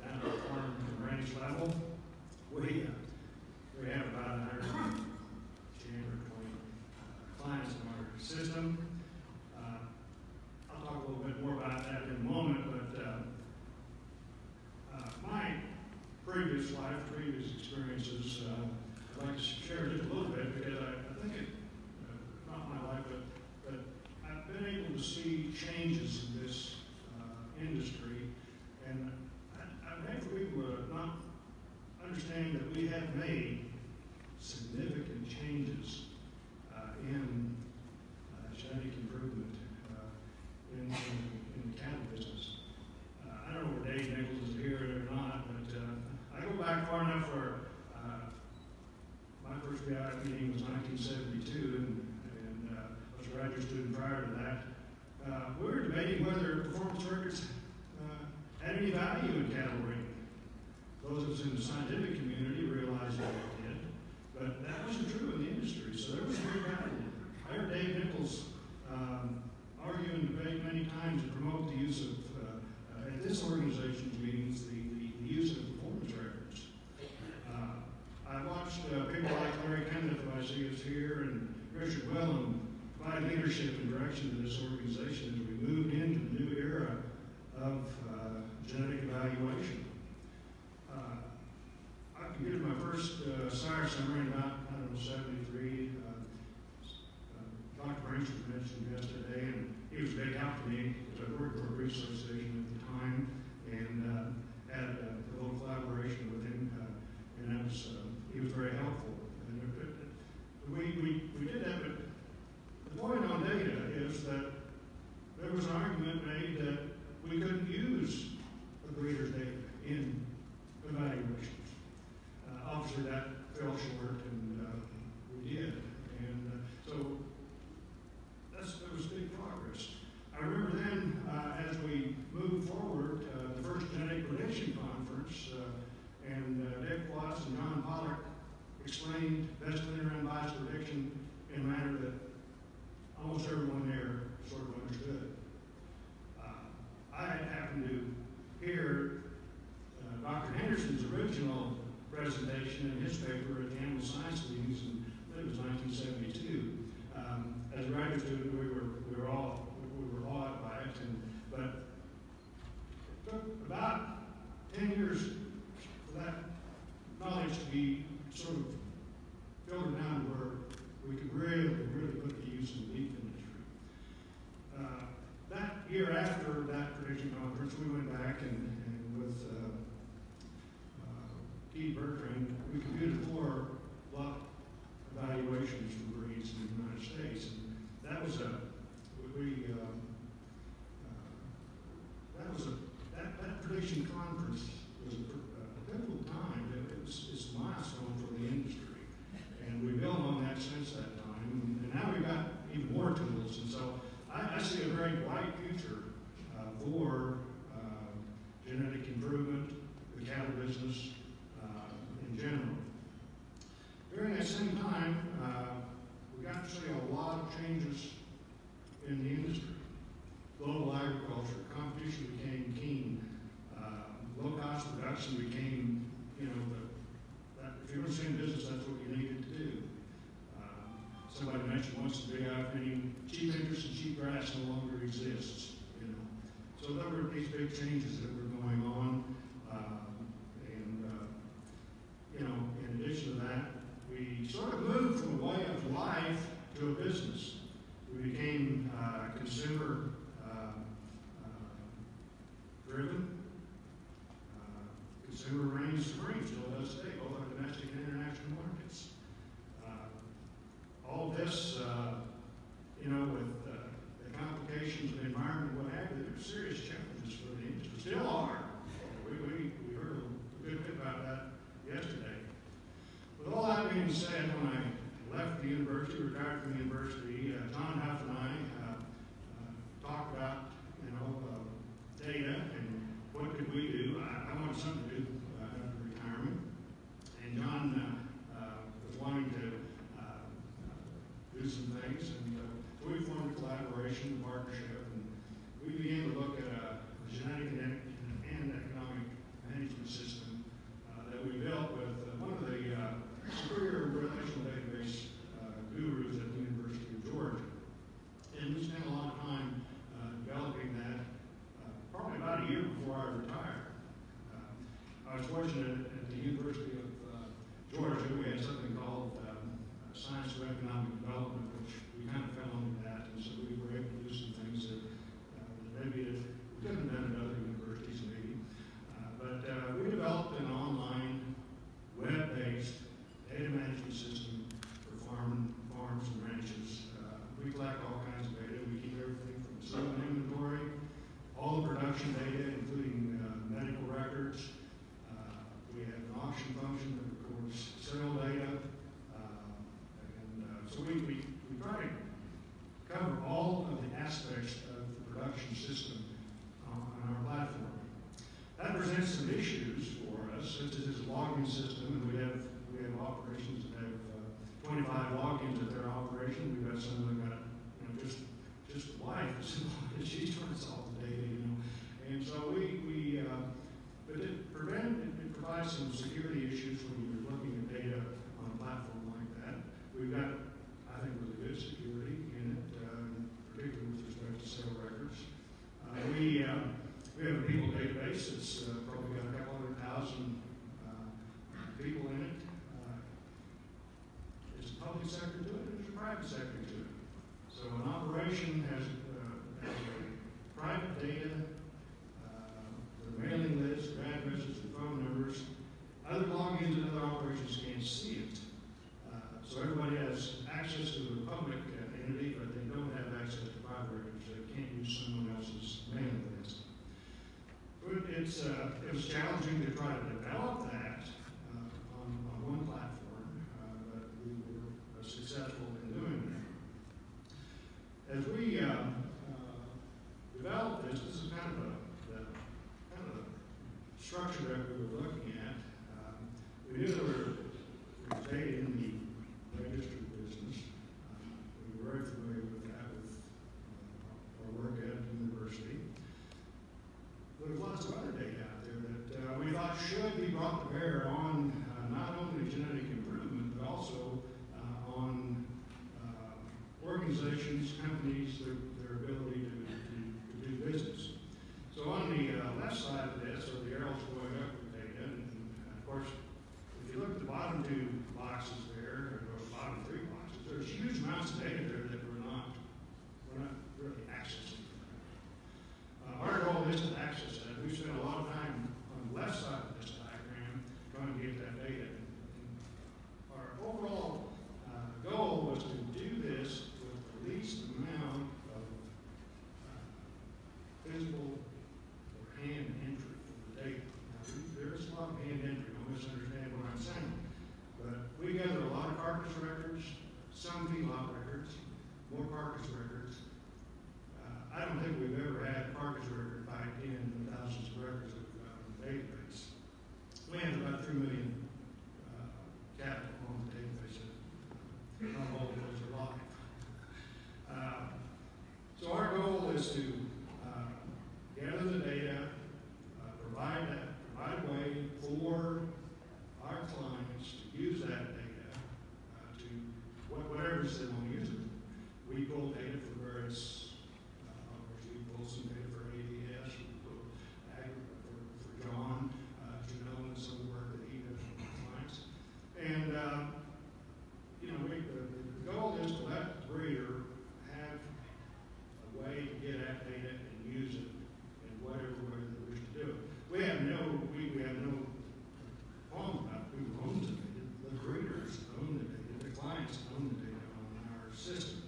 to see changes in this uh, industry, and I, I'd like for people to not understand that we have made significant changes uh, in uh, genetic improvement uh, in, in, in the cattle business. Uh, I don't know where Dave Nichols is here or not, but uh, I go back far enough where uh, my first B I F meeting was nineteen seventy-two, and, and uh, I was a graduate student prior to that. Uh, we were debating whether performance records uh, had any value in cattle breeding. Those of us in the scientific community realized that it did, but that wasn't true in the industry, so there was great value. I heard Dave Nichols um, argue and debate many times to promote the use of, uh, uh, at this organization's meetings, the, the, the use of performance records. Uh, I watched uh, people like Larry Kenneth, who I see is here, and Richard Wellham provide leadership and direction to this organization as we moved into the new era of uh, genetic evaluation. Uh, I completed my first uh, sire summary in about, I don't know, seventy-three. Uh, uh, Doctor Branch was mentioned yesterday, and he was a big help to me because I worked for a brief association at the time and uh, had uh, a little collaboration with him, uh, and that was, uh, he was very helpful. And it, it, we, we, we did that, but the point on data is that there was an argument made that we couldn't use the breeder's data in evaluations. Uh, obviously that fell short, and uh, we did. And uh, so that's, that was big progress. I remember then, uh, as we moved forward, uh, the first genetic prediction conference, uh, and uh, Dick Watts and John Bullock explained best linear unbiased prediction in a manner that almost everyone there sort of understood. Uh, I happened to hear uh, Doctor Henderson's original presentation in his paper at the Animal Science meetings, and I think it was nineteen seventy-two. Um, as a graduate student, we were we were all we were awed by it, and but it took about ten years for that knowledge to be sort of filtered down to where we could really, really put the use in the beef industry. Uh, that year after that prediction conference, we went back and, and with uh, uh, Keith Bertrand, we computed four lot evaluations for breeds in the United States, and that was a we um, uh, that was a that, that prediction conference was a, a pivotal time. It, it was it's a milestone for the industry, and we built on that since that time. And, and now we've got even more tools, and so I, I see a very bright future uh, for uh, genetic improvement, the cattle business uh, in general. During that same time, uh, we got to see a lot of changes in the industry. Global agriculture, competition became keen. Uh, low-cost production became, you know, the, that, if you want to stay in business, that's what you needed to do. Uh, somebody mentioned once the big out meaning cheap interest and cheap grass no longer exists, you know. So there were these big changes that were going on, uh, and, uh, you know, in addition to that, we sort of moved from a way of life to a business. We became uh, consumer uh, uh, driven. Uh, consumer reigns supreme, still does today, both our domestic and international markets. Uh, all this, uh, you know, with uh, the complications of the environment and what have you, there are serious challenges for the industry. Still are. We, we, we heard a good bit about that yesterday. With all that being said, when I left the university, retired from the university, uh, John Hough and I uh, uh, talked about, you know, uh, data and what could we do. I, I wanted something to do uh, after retirement, and John uh, uh, was wanting to uh, do some things, and uh, so we formed a collaboration, a partnership, and we began to look at a, a genetic and, and economic management system uh, that we built with uh, one of the uh, superior relational database uh, gurus at the University of Georgia. And we spent a lot of time uh, developing that, uh, probably about a year before I retired. Uh, I was fortunate at the University of uh, Georgia, we had something called um, uh, Science of Economic Development, which we kind of fell into that, and so we were able to do some things that operations that have uh, twenty-five logins at their operation. We've got some that got, you know, just just wife is and she turns all the data, you know. And so we, we uh, but it prevent it, it provides some security issues when you're looking at data on a platform like that. We've got, I think, really good security in it, um, particularly with respect to sale records. Uh, we uh, we have a people database that's uh, probably got a couple hundred thousand uh, people in it. Uh, there's a public sector to it, and there's a private sector to it. So an operation has, uh, has a private data, uh, their mailing list, their addresses, their phone numbers. Other logins and other operations can't see it. Uh, so everybody has access to the public uh, entity, but they don't have access to private records. They can't use someone else's mailing list. But it's, uh, it was challenging to try to develop that uh, on, on one platform, uh, but we were uh, successful in doing that. As we uh, uh, developed this, this is kind of a the, kind of a structure that we were looking at. Um, we knew there were there was data in the registry business. Uh, we were very familiar with that with uh, our work at the university. There's lots of other data out there that uh, we thought should be brought to bear on uh, not only genetic improvement, but also uh, on uh, organizations, companies, their, their ability to, to, to do business. So on the uh, left side of this are the arrows going up with data, and, and of course, if you look at the bottom two boxes there, or the bottom three boxes, there's huge amounts of data there that we're not, we're not really accessing. Uh, our goal is to access that. We spent a lot of time on the left side of this diagram trying to get that data. And our overall uh, goal was to do this with the least amount of uh, physical or hand entry for the data. Now, we, there is a lot of hand entry. Don't misunderstand what I'm saying. But we gather a lot of carcass records, some feedlot records, more carcass records. Uh, I don't think we've ever had a carcass record back in the thousands of records that we've got on the database. We have about three million uh, cattle on the database. Uh, not all of those are live. Uh, so our goal is to uh, gather the data, uh, provide that, provide a way for our clients to use that data uh, to what, whatever they want to use it. We pull data for various We pull some data for A B S, we pull ag for, for John, uh, Genho, and some of the work that he does with my clients. And, uh, you know, we, the, the goal is to let the breeder have a way to get at data and use it in whatever way they wish to do it. We have no, we, we have no qualms about who owns the data. The breeders own the data, the clients own the data on our system.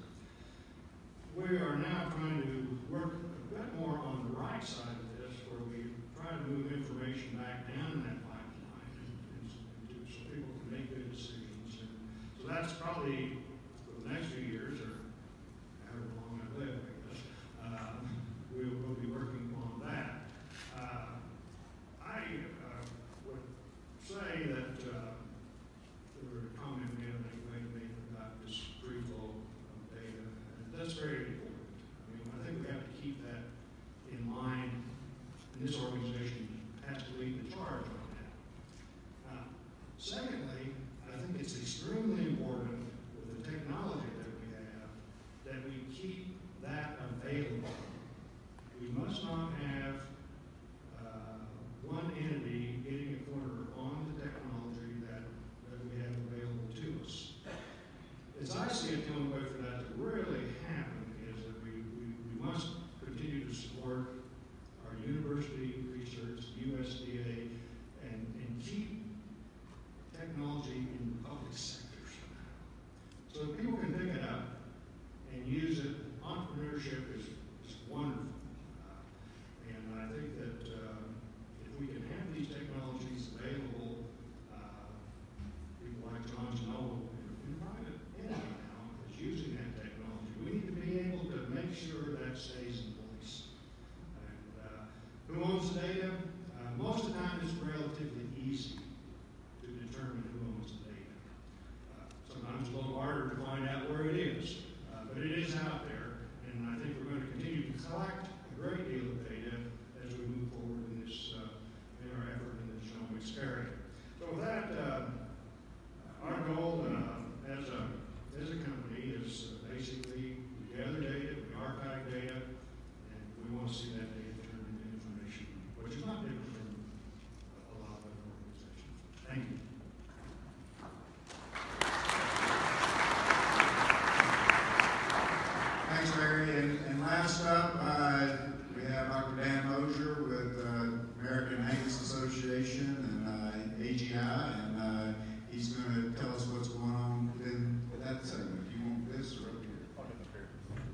We are now trying to work a bit more on the right side of this, where we try to move information back down that pipeline, and, and, and so people can make good decisions. And so that's probably for the next few years, or however long I live, I guess, um, we'll, we'll be working on that. Uh, I uh, would say that uh, there were a comment we had made about this free flow of data, and that's very important. I mean, I think we have to keep that in mind, and this organization has to lead the charge on that. Uh, secondly, I think it's extremely important with the technology that we have that we keep that available. We must not have uh, one entity getting a corner on the technology that, that we have available to us. As I see it, the only way for that to really happen is that we, we, we must continue to support our university research, U S D A, and, and keep technology in the public sector somehow. So that people can pick it up and use it. Entrepreneurship is, is wonderful. Uh, and I think that uh, if we can have these technologies available, uh, people like John Genho in private entity now is using that technology. We need to be able to make sure that stays in place. And uh, who owns the data? Uh, most of the time it's relatively easy to determine who owns the data. collect a great deal of data as we move forward in this, uh, in our effort in the genomics area. So with that, uh, our goal uh, as a as a company is uh, basically we gather data, we archive data, and we want to see that data turned into information, which is not different from a lot of other organizations. Thank you. Thanks, Larry. And, and last up, uh, we have Doctor Dan Moser with uh, American Angus Association and uh, A G I, and uh, he's going to tell us what's going on in that segment. Do you want this or up here? I'll get up here.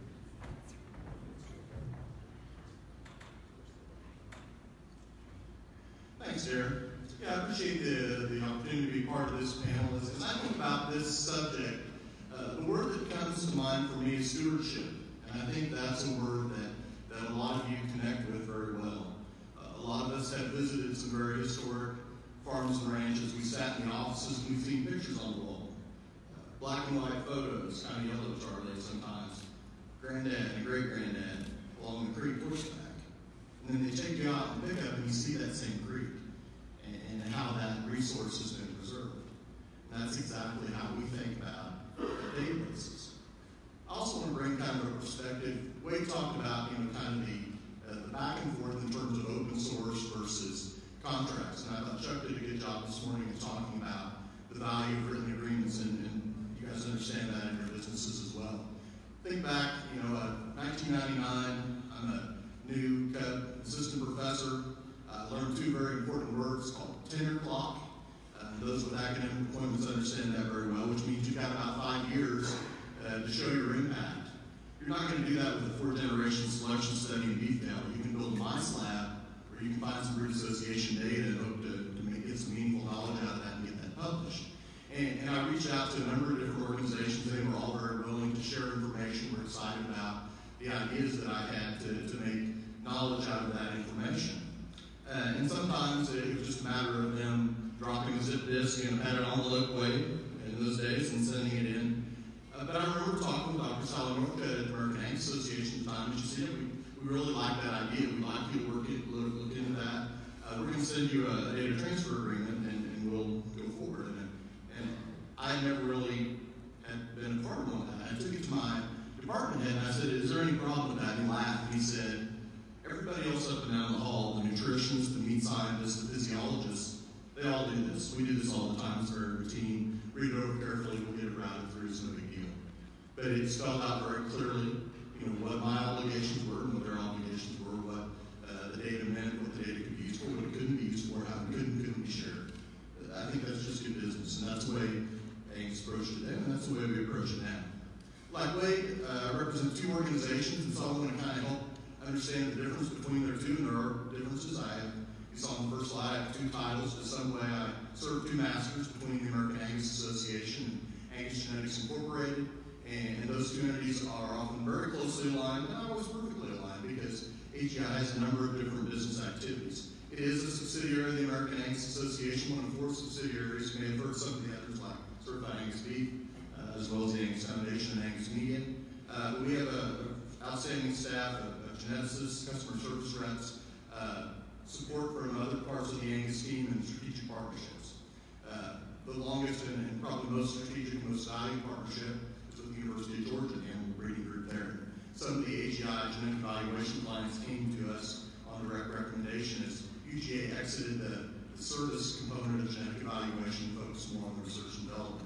Thanks, Darrh. Yeah, I appreciate the, the opportunity to be part of this panel. As, as I think about this subject, uh, the word that comes to mind for me is stewardship. And I think that's a word that, that a lot of you connect with very well. Uh, a lot of us have visited some very historic farms and ranches. We sat in the offices and we've seen pictures on the wall. Uh, black and white photos, kind of yellow Charlie sometimes. Granddad and great-granddad along the creek horseback. And then they take you out and pick up and you see that same creek and, and how that resource has been preserved. And that's exactly how we think about databases. I also want to bring kind of a perspective. Wade talked about, you know, kind of the, uh, the back and forth in terms of open source versus contracts. And I thought Chuck did a good job this morning of talking about the value of written agreements, and, and you guys understand that in your businesses as well. Think back, you know, uh, nineteen ninety-nine, I'm a new uh, assistant professor. I uh, learned two very important words called tenure clock. Uh, those with academic appointments understand that very well, which means you've got about five years Uh, to show your impact. You're not going to do that with a four-generation selection study in beef cattle. You can build a mice lab, or you can find some root association data and hope to, to make, get some meaningful knowledge out of that and get that published. And, and I reached out to a number of different organizations. They were all very willing to share information. We're excited about the ideas that I had to, to make knowledge out of that information. Uh, and sometimes it was just a matter of them dropping a zip disk in a padded envelope way in those days and sending it in. Uh, but I remember talking with Doctor Sally Northcutt at the American Angus Association at the time, and she said, yeah, we, we really like that idea. We'd like you to work it, look, look into that. Uh, we're going to send you a data transfer agreement, and, and we'll go forward. And, and I never really had been a part of one of that. I took it to my department head, and I said, is there any problem with that? And he laughed, and he said, everybody else up and down the hall, the nutritionists, the meat scientists, the physiologists, they all do this. We do this all the time. It's very routine. Read it over carefully. We'll get it routed through. It's no big deal. But it spelled out very clearly, you know, what my obligations were and what their obligations were, what uh, the data meant, what the data could be used for, what it couldn't be used for, how it could and couldn't be shared. I think that's just good business, and that's the way Angus approached it then, and that's the way we approach it now. Like Wade, uh, I represent two organizations, and so I want to kind of help understand the difference between their two, and there are differences. I have, you saw on the first slide, I have two titles. In some way, I serve two masters between the American Angus Association and Angus Genetics Incorporated. And those two entities are often very closely aligned, not always perfectly aligned, because A G I has a number of different business activities. It is a subsidiary of the American Angus Association, one of four subsidiaries. You may have heard some of the others, like Certified Angus Beef, uh, as well as the Angus Foundation and Angus Media. Uh, we have an outstanding staff of, of geneticists, customer service reps, uh, support from other parts of the Angus team, and strategic partnerships. Uh, the longest and, and probably most strategic, most valued partnership University of Georgia, the animal breeding group there. Some of the A G I genetic evaluation clients came to us on direct recommendation as U G A exited the, the service component of genetic evaluation and focused more on research and development.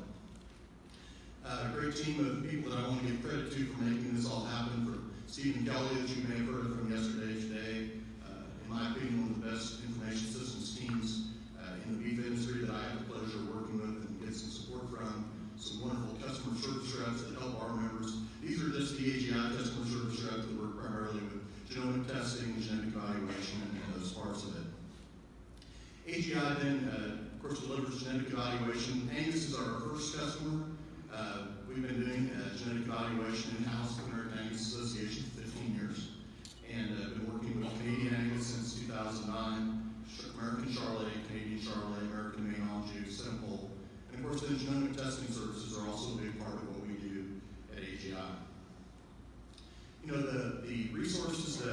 Uh, a great team of people that I want to give credit to for making this all happen, for Stephen Kelly, that you may have heard from yesterday, today. Uh, in my opinion, one of the best information systems teams uh, in the beef industry that I have the pleasure of working with and get some support from. Some wonderful customer service reps that help our members. These are just the A G I customer service reps that work primarily with genomic testing, genetic evaluation, and, and those parts of it. A G I then, uh, of course, delivers genetic evaluation. Angus is our first customer. Uh, we've been doing uh, genetic evaluation in-house with the American Angus Association for fifteen years, and uh, been working with Canadian Angus since two thousand nine, American Charolais, Canadian Charolais, American Maine Anjou, Simmental. And of course, the genomic testing services are also a big part of what we do at A G I. You know, the, the resources that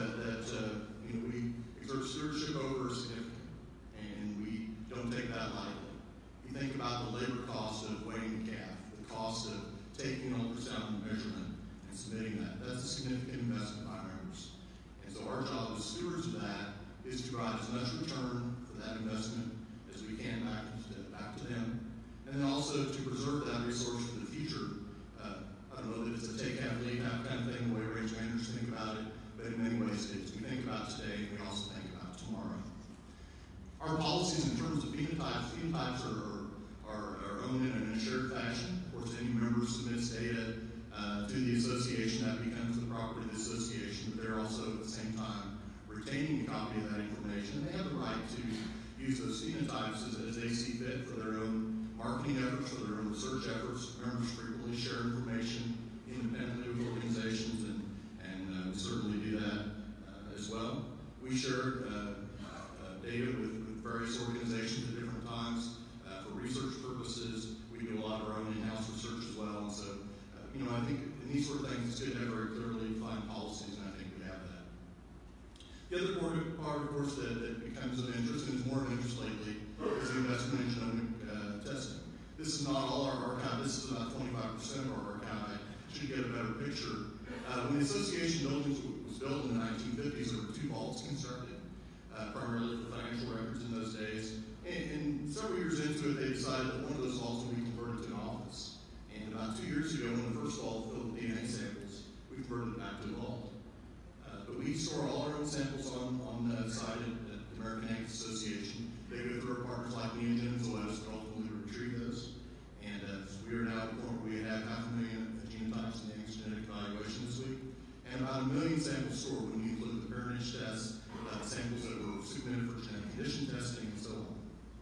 is to provide as much return for that investment as we can back to, back to them, and then also to preserve that resource for the future. Uh, I don't know that it's a take half, leave half kind of thing, the way range managers think about it, but in many ways it is. We think about today, and we also think about tomorrow. Our policies in terms of phenotypes, phenotypes are, are, are owned in a shared fashion. Of course, any member submits data uh, to the association, that becomes the property of the association, but they're also at the same time retaining a copy of that information. They have the right to use those phenotypes as, as they see fit for their own marketing efforts, for their own research efforts. Members frequently share information independently with organizations, and, and uh, we certainly do that uh, as well. We share uh, uh, data with, with various organizations at different times uh, for research purposes. We do a lot of our own in-house research as well, and so, uh, you know, I think in these sort of things, it's good to have very clearly defined policies, and I think we have that. The other part, part of course, that, that becomes of interest, and is more of interest lately, is the investment in genomic uh, testing. This is not all our archive. This is about twenty-five percent of our archive. Should get a better picture. Uh, when the association building was built in the nineteen fifties, there were two vaults constructed, uh, primarily for financial records in those days. And, and several years into it, they decided that one of those vaults would be converted to an office. And about two years ago, when the first vault filled with D N A samples, we converted it back to a vault. Uh, but we store all our own samples on, on the site at, at the American Angus Association. They go through our partners like me and Genus A B S to ultimately retrieve those. And uh, we are now at the point where we have half a million genotypes in the Angus genetic evaluation this week, and about a million samples stored when you include the parentage tests, uh, samples that were submitted for genetic condition testing, and so on.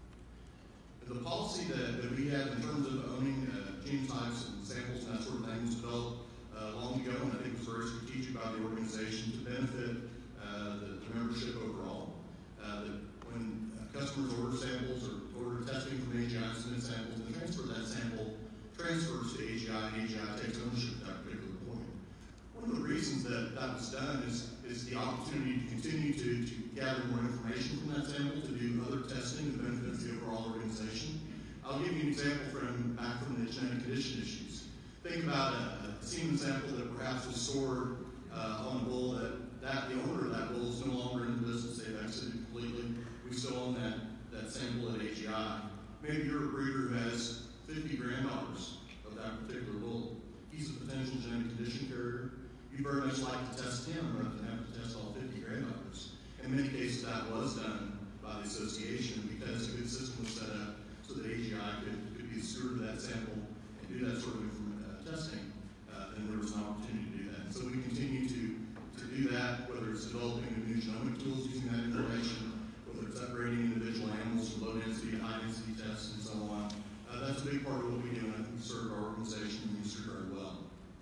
The policy that, that we have in terms of owning uh, genotypes and samples and that sort of thing was developed uh, long ago, and I think was very strategic by the organization to benefit uh, the, the membership overall. Uh, that when uh, customers order samples or order testing from A G I, submit samples, and transfer that sample transfers to A G I, and A G I takes ownership at that particular point. One of the reasons that that was done is, is the opportunity to continue to, to gather more information from that sample, to do other testing that benefits the overall organization. I'll give you an example from back from the genetic condition issues. Think about a, a semen sample that perhaps was stored uh, on a bull that, that the owner of that bull is no longer in the business, they've exited completely. We still own that, that sample at A G I. Maybe you're a breeder who has fifty granddaughters of that particular bull. He's a potential genetic condition carrier. You very much like to test him rather than have to test all fifty granddaughters. In many cases, that was done by the association because a good system was set up so that A G I could, could be a steward of that sample and do that sort of uh, testing. Uh, then there was an opportunity to do that. And so we continue to, to do that, whether it's developing new genomic tools using that information, whether it's upgrading individual animals from low density to high density tests and so on. Uh, that's a big part of what we do, and I think we serve our organization and industry very well.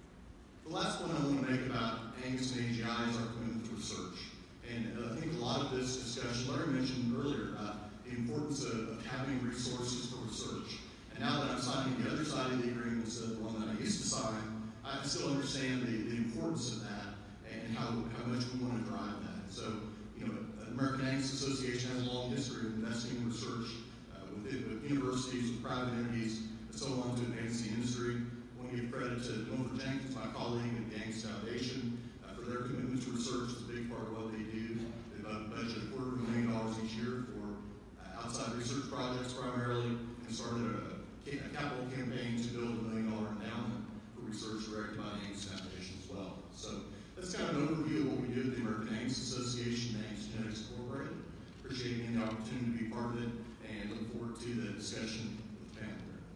The last point I want to make about Angus and A G I is our commitment to research. And uh, I think a lot of this discussion, Larry mentioned earlier about the importance of, of having resources for research. And now that I'm signing the other side of the agreement instead of the one that I used to sign, I still understand the, the importance of that and how, how much we want to drive that. So, you know, the American Angus Association has a long history of investing in research uh, with, it, with universities, with private entities, and so on to advance the industry. I want to give credit to Moser, my colleague at the Genus A B S, uh, for their commitment to research. It's a big part of what they do. They budget a quarter of a million dollars each year for uh, outside research projects primarily, and started a, a capital campaign to build a million dollar endowment for research directed by the Angus Foundation as well. So that's kind of an overview of what we do at the American Angus Association and Angus Genetics Incorporated. Appreciate the opportunity to be part of it, and look forward to the discussion with the panel there.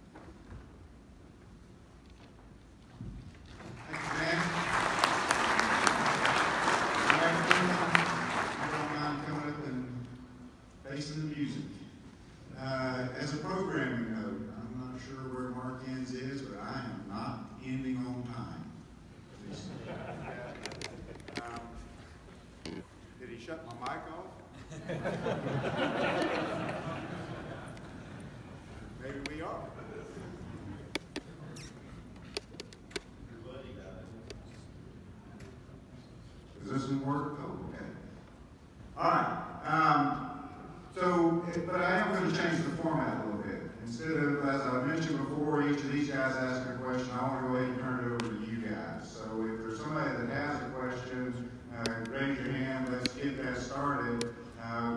Thank you, Dan. All right, if you don't mind coming up and facing the music. Uh, as a programming note, I'm not sure where Mark Ends is, but I am not ending on time. Um, did he shut my mic off? Maybe we are. Does this one work? Oh, okay. All right. Um, so, but I am going to change the format a little bit. Instead of, as I mentioned before, each of these guys asking a question, I want to go ahead and turn it over to you guys. So if there's somebody that has a question, uh, raise your hand. Let's get that started. Uh,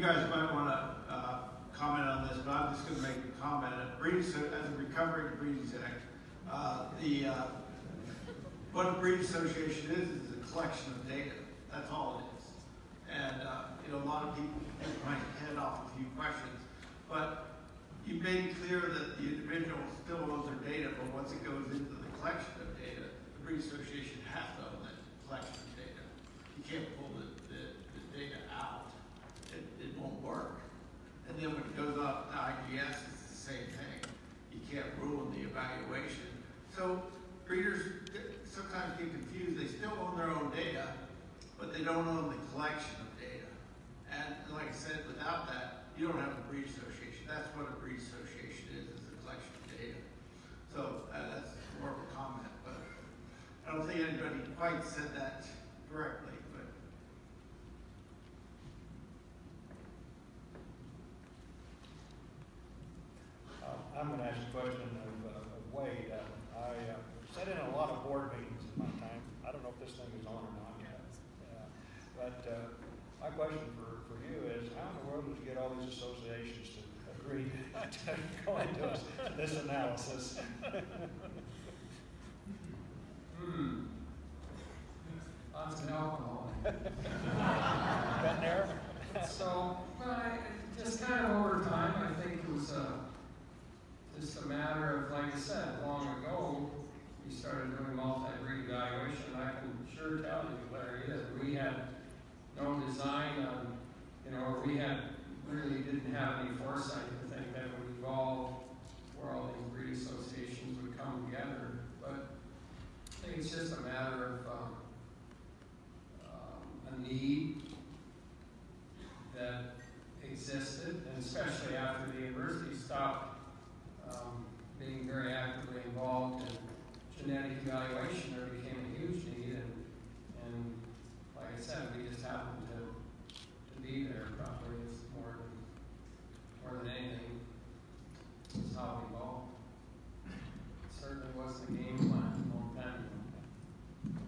guys might want to uh, comment on this, but I'm just going to make a comment. Breeding, as a recovering breeding exec, uh, the uh, what a breeding association is is a collection of data. That's all it is. And uh, you know, a lot of people might head off a few questions, but you made it clear that the individual still owns their data, but once it goes into the collection of data, the breeding association has to own that collection of data. You can't pull the, the, the data out. It, it won't work. And then when it goes up to I G S, it's the same thing. You can't ruin the evaluation. So breeders sometimes get confused. They still own their own data, but they don't own the collection of data. And like I said, without that, you don't have a breed association. That's what a breed association is, is a collection of data. So uh, that's more of a comment, but I don't think anybody quite said that correctly. But uh, I'm going to ask a question of, uh, of Wade. Uh, I uh, sat in a lot of board meetings in my time. I don't know if this thing is on or not yet. Uh, but uh, my question for, for you is, how in the world did you get all these associations to agree to go into this analysis? Hmm. Lots of alcohol. Been there? So, well, I, just kind of over time, I think it was uh, just a matter of, like I said, long ago, we started doing multi-breed evaluation. I can sure tell you, Larry, that we had no design on, you know, or we had really didn't have any foresight to think that would evolve where all these breed associations would come together. But I think it's just a matter of um, um, a need that existed, and especially after the university stopped um, being very actively involved in genetic evaluation, there became a huge need, and, and like I said, we just happened to, to be there probably is more than, more than anything. It's how we evolved. It certainly wasn't a game plan a long time ago.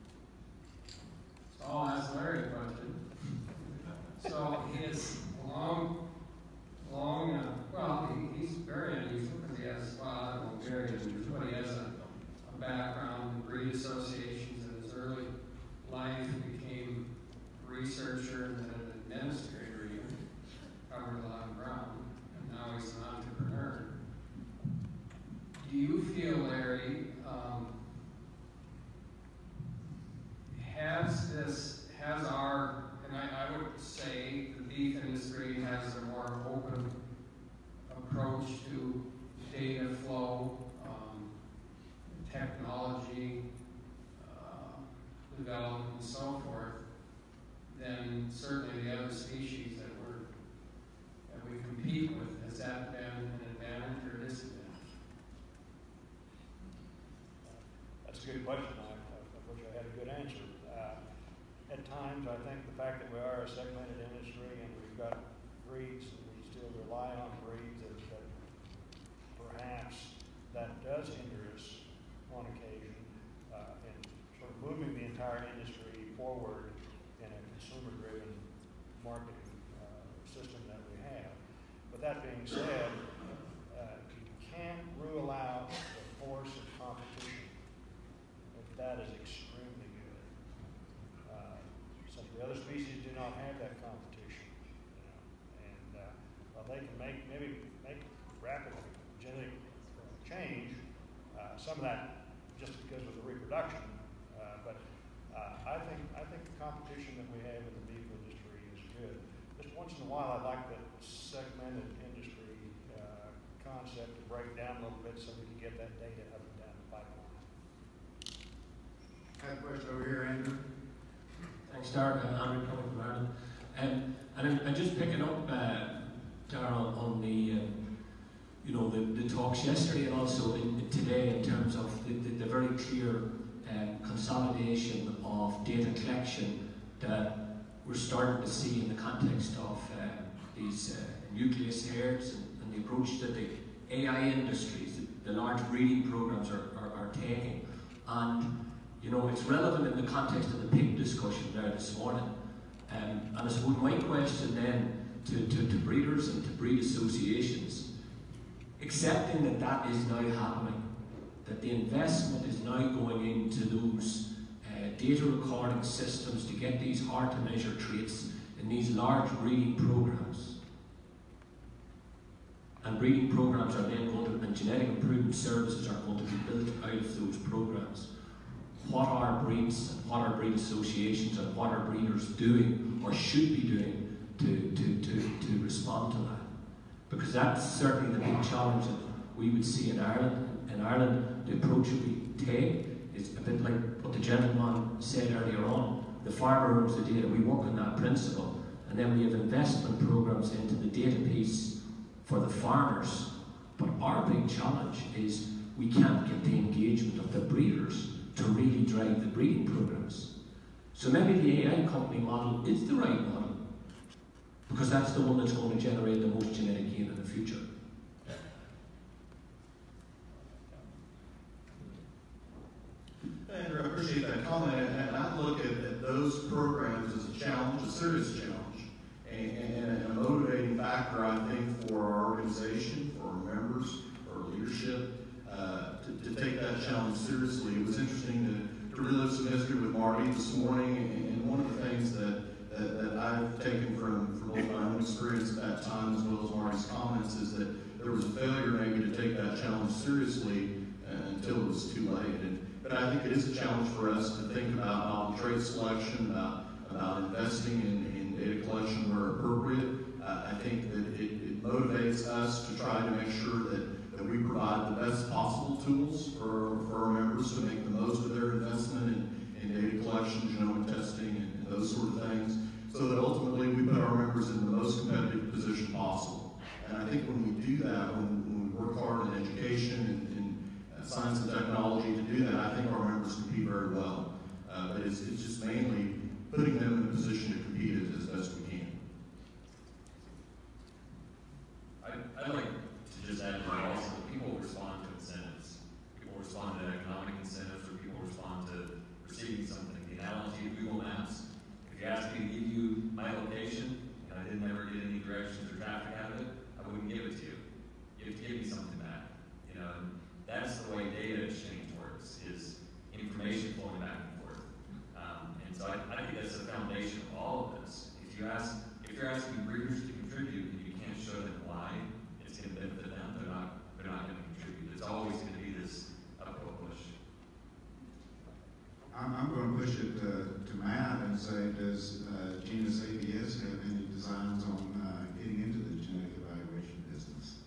So I'll ask Larry a question. So he is long, long, uh, well, he, he's very unusual because he has, well, I don't know, very unusual, but he has a, a background in breed associations in his early life. He became a researcher and then an administrator even, covered a lot of ground, and now he's an entrepreneur. Do you feel, Larry, um, has this, has our, and I, I would say the beef industry has a more open approach to data flow, um, technology, uh, development, and so forth, than certainly the other species that we're that we compete with. Has that been an advantage or disadvantage? That's a good question. I, I wish I had a good answer. Uh, at times, I think the fact that we are a segmented industry and we've got breeds and we still rely on breeds, that, that perhaps that does hinder us on occasion uh, in sort of moving the entire industry forward in a consumer-driven marketing uh, system that we have. But that being said, uh, you can't rule out the force of competition. If that is extremely good. Uh, some of the other species do not have that competition, you know, and uh, while they can make maybe make rapid genetic change, uh, some of that just because of the reproduction. Uh, but uh, I think I think the competition that we have in the beef industry is good. Just once in a while, I'd like that segmented industry uh, concept to break down a little bit so we can get that data up and down the pipeline. I have a question over here, Andrew. Thanks, Darrh. Uh, Andrew coming from Ireland. Um, and I'm, I'm just picking up, uh, Darrh, on the, um, you know, the, the talks yesterday and also in, in today in terms of the, the, the very clear um, consolidation of data collection that we're starting to see in the context of uh, these uh, nucleus herds and, and the approach that the A I industries, the, the large breeding programs are, are, are taking. And you know, it's relevant in the context of the pig discussion there this morning. Um, and I suppose my question then to, to, to breeders and to breed associations, accepting that that is now happening, that the investment is now going into those uh, data recording systems to get these hard to measure traits in these large breeding programs. And breeding programs are then going to, and genetic improvement services are going to be built out of those programs. What are breeds and what are breed associations and what are breeders doing or should be doing to, to, to, to respond to that? Because that's certainly the big challenge that we would see in Ireland. In Ireland, the approach that we take is a bit like what the gentleman said earlier on. The farmer owns the data, we work on that principle, and then we have investment programs into the data piece for the farmers. But our big challenge is we can't get the engagement of the breeders to really drive the breeding programs. So maybe the A I company model is the right model, because that's the one that's going to generate the most genetic gain in the future. Andrew, I appreciate that comment, and I look at, at those programs as a challenge, a serious challenge, and, and a motivating factor, I think, for our organization, for our members, for our leadership, uh, to, to take that challenge seriously. It was interesting to, to relive some history with Marty this morning, and, and one of the things that, that, that I've taken from, from both my own experience at that time as well as Marty's comments is that there was a failure maybe to take that challenge seriously uh, until it was too late. And, But I think it is a challenge for us to think about novel trait selection, about, about investing in, in data collection where appropriate. Uh, I think that it, it motivates us to try to make sure that, that we provide the best possible tools for, for our members to make the most of their investment in, in data collection, genomic testing, and, and those sort of things, so that ultimately we put our members in the most competitive position possible. And I think when we do that, when, when we work hard in education and, and science and technology to do that, I think our members compete very well. Uh, but it's, it's just mainly putting them in a position to compete as best we can. I, I'd like to just add to that also that people respond to incentives. People respond to economic incentives, or people respond to receiving something. The analogy of Google Maps, if you asked me to give you my location and I didn't ever get any directions or traffic out of it, I wouldn't give it to you. You have to give me something back. You know, and that's the way data exchange works, is information flowing back and forth. Um, and so I, I think that's the foundation of all of this. If you ask, if you're asking breeders to contribute and you can't show them why it's going to benefit them, they're not, they're not going to contribute. It's always going to be this uphill push. I'm, I'm going to push it to, to Matt and say, does uh, Genus A B S have any designs on uh, getting into the genetic evaluation business?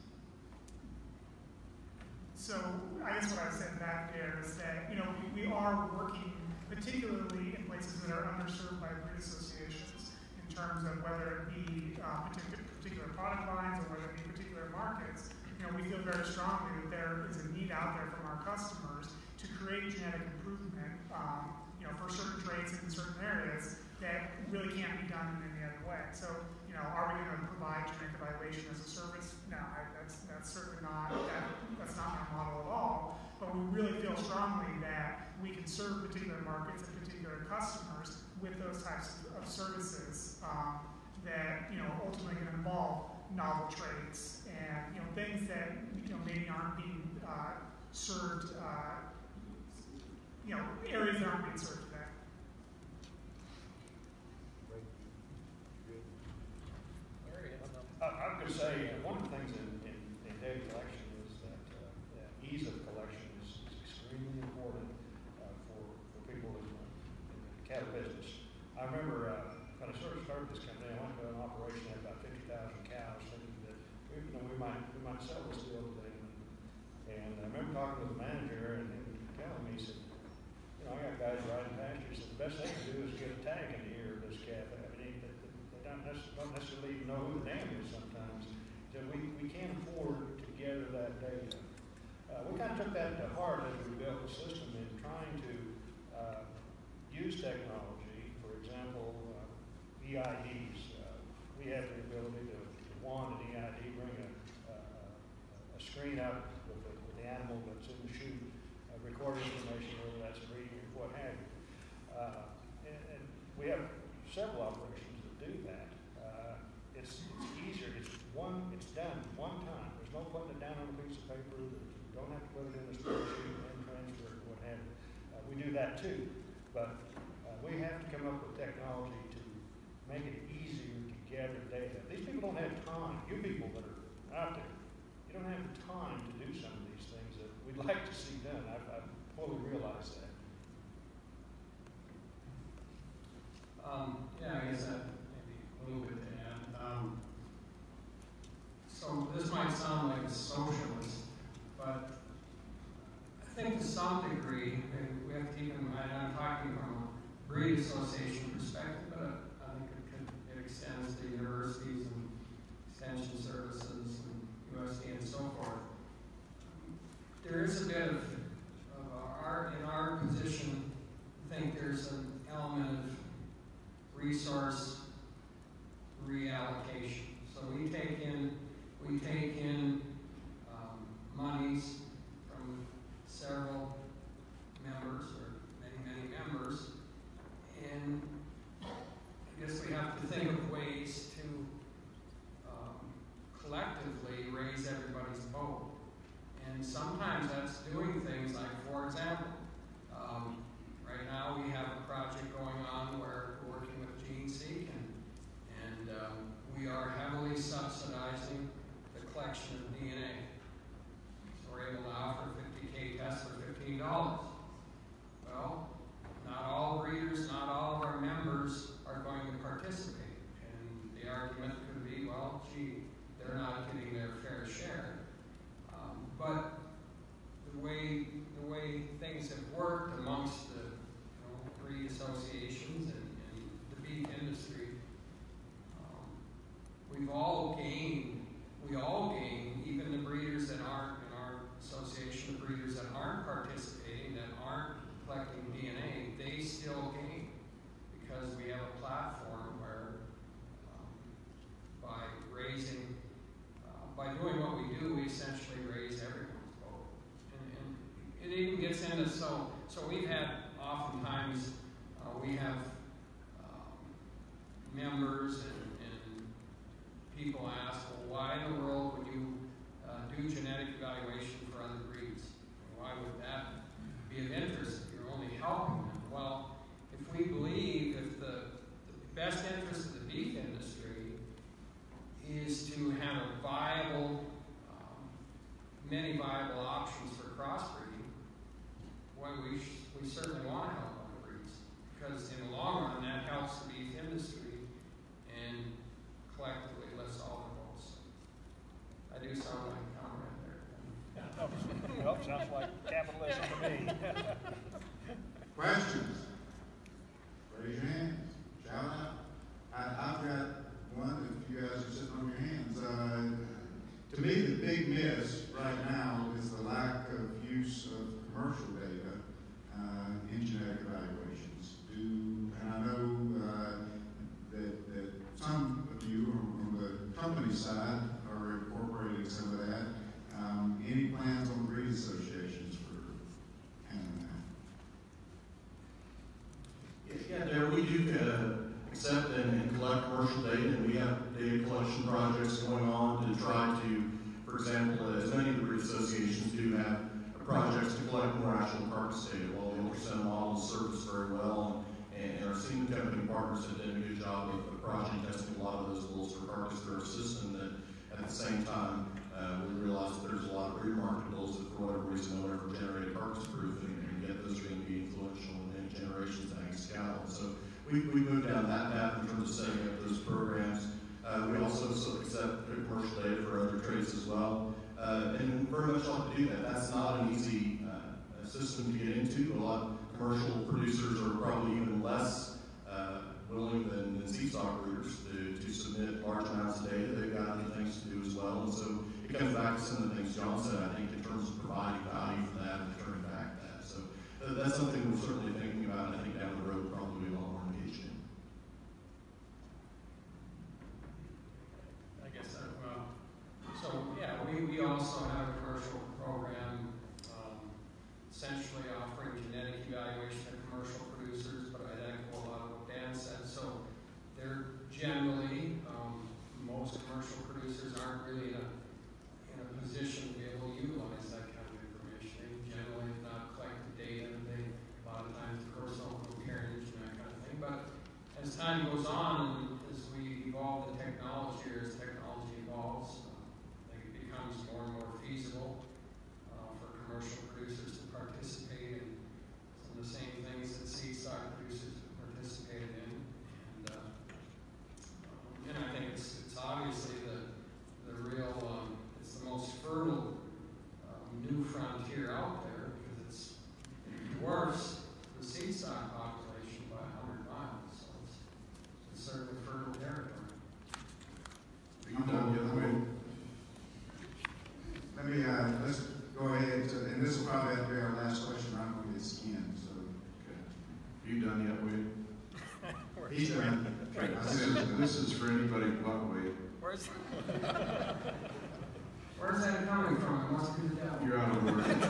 So I guess what I said back there is that, you know, we, we are working particularly in places that are underserved by breed associations in terms of whether it be uh, particular, particular product lines or whether it be particular markets. You know, we feel very strongly that there is a need out there from our customers to create genetic improvement, um, you know, for certain traits in certain areas that really can't be done in any other way. So, you know, are we going to provide genetic evaluation as a service? No, I, that's that's certainly not that, that's not our model at all. But we really feel strongly that we can serve particular markets and particular customers with those types of services um, that, you know, ultimately can involve novel traits and, you know, things that, you know, maybe aren't being uh, served, uh, you know, areas that aren't being served today. I, I would say uh, one of the things in, in, in data collection is that uh, that ease of collection is, is extremely important uh, for, for people in the, in the cattle business. I remember uh, when I sort of started this company, I went to an operation that had about fifty thousand cows, thinking that we, you know, we might we might sell this the other day. And I remember talking with the manager and him telling me, he said, you know, I got guys riding pastures, so the best they can do is get a tag in the ear of this calf. I mean, they, they don't necessarily, don't necessarily even know who the dam is sometimes. So we, we can't afford to gather that data. Uh, we kind of took that to heart as we built the system in trying to uh, use technology. For example, uh, E I Ds. Uh, we have the ability to, to one, an E I D, bring a, a, a screen up with the, with the animal that's in the chute, uh, record information, whether that's breeding or what have you. Uh, and, and we have several operations that do that. Uh, it's, it's one, it's done one time. There's no putting it down on a piece of paper. You don't have to put it in a spreadsheet and transfer it, what have you. Uh, we do that too, but uh, we have to come up with technology to make it easier to gather data. These people don't have time. You people that are out there, you don't have the time to do some of these things that we'd like to see done. I've, I've fully realized that. Um, yeah, I guess that maybe a little bit to add. Um, so this might sound like a socialist, but I think to some degree, we have to keep in mind, I'm talking from a breed association perspective, but I think it, could, it extends to universities and extension services and U S D and so forth. There is a bit of, of our, in our position, I think there's an element of resource reallocation. So we take in, we take in um, monies from several members, or many, many members, and I guess we have to think of ways to um, collectively raise everybody's vote. And sometimes that's doing things like, for example, um, right now we have a project going on where we're working with GeneSeek, and, and um, we are heavily subsidizing the collection of D N A. So we're able to offer fifty K tests for fifteen dollars. Well, not all breeders, not all of our members are going to participate. And the argument could be, well, gee, they're not getting their fair share. Um, but the way the way things have worked amongst the you know, breed associations and, and the beef industry, um, we've all gained. We all gain, even the breeders that aren't in our association, the breeders that aren't participating, that aren't collecting D N A, they still gain because we have a platform where um, by raising, uh, by doing what we do, we essentially raise everyone's vote. And, and it even gets into, so, so we've had, oftentimes, uh, we have um, members and, and people ask, well, why in the world would you uh, do genetic evaluation for other breeds? Why would that be of interest if you're only helping them? Well, if we believe if the, the best interest of the beef industry is to have a viable, um, many viable options for crossbreeding, well, we, we certainly want to help other breeds, because in the long run, that helps the beef industry and collectively lifts all the votes. I do sound like a comrade there. Well, sounds like capitalism to me. Questions? Raise your hands. Shout out. I, I've got one if you guys are sitting on your hands. Uh, to me, the big miss right now is the lack of use of commercial data uh, in genetic evaluations. Do, and I know uh, that, that some of you on the company side are incorporating some of that. Um, any plans on breed associations for handling that? Yeah, Darrh, we do uh, accept and, and collect commercial data, and we have data collection projects going on to try to, for example, as many of the breed associations do have projects to collect more actual carcass data. While the ultrasound models service very well, and, and our semen company partners have done a good job of, of project testing a lot of those bulls for carcass through our system, that at the same time, uh, we realize that there's a lot of breed market bulls that for whatever reason don't ever generate carcass proof, and, and yet those are going to be influential in generations of Angus cattle. So we, we moved down that path in terms of setting up those programs. Uh, we also accept commercial data for other traits as well. Uh, and very much like to do that. That's not an easy uh, system to get into. A lot of commercial producers are probably even less uh, willing than, than seedstock breeders to, to submit large amounts of data. They've got other things to do as well. And so it comes back to some of the things John said, I think, in terms of providing value for that and returning back that. So uh, that's something we're certainly thinking about, and I think down the road probably a lot more engaged in. I guess that, well, so yeah, we, we also have a commercial program um, essentially offering genetic evaluation of commercial producers, but I'd echo a lot of what Dan said. So they're generally, um, most commercial producers aren't time goes on, as we evolve the technology, or as technology evolves, uh, it becomes more and more feasible uh, for commercial producers to participate in some of the same things that seed stock producers have participated in. And, uh, um, and I think it's, it's obviously the, the real, um, it's the most fertile um, new frontier out there, because it's, it dwarfs the seed stock population by a hundred miles. So it's, it's certainly fertile territory. I'm done, the other way. Let me, uh, let's go ahead to, and this will probably have to be our last question. I'm going to get skinned, so. Okay. You done yet, Wade? He's done. This is, this is for anybody but Wade. Where's, where's that coming from? It must be the devil. You're out of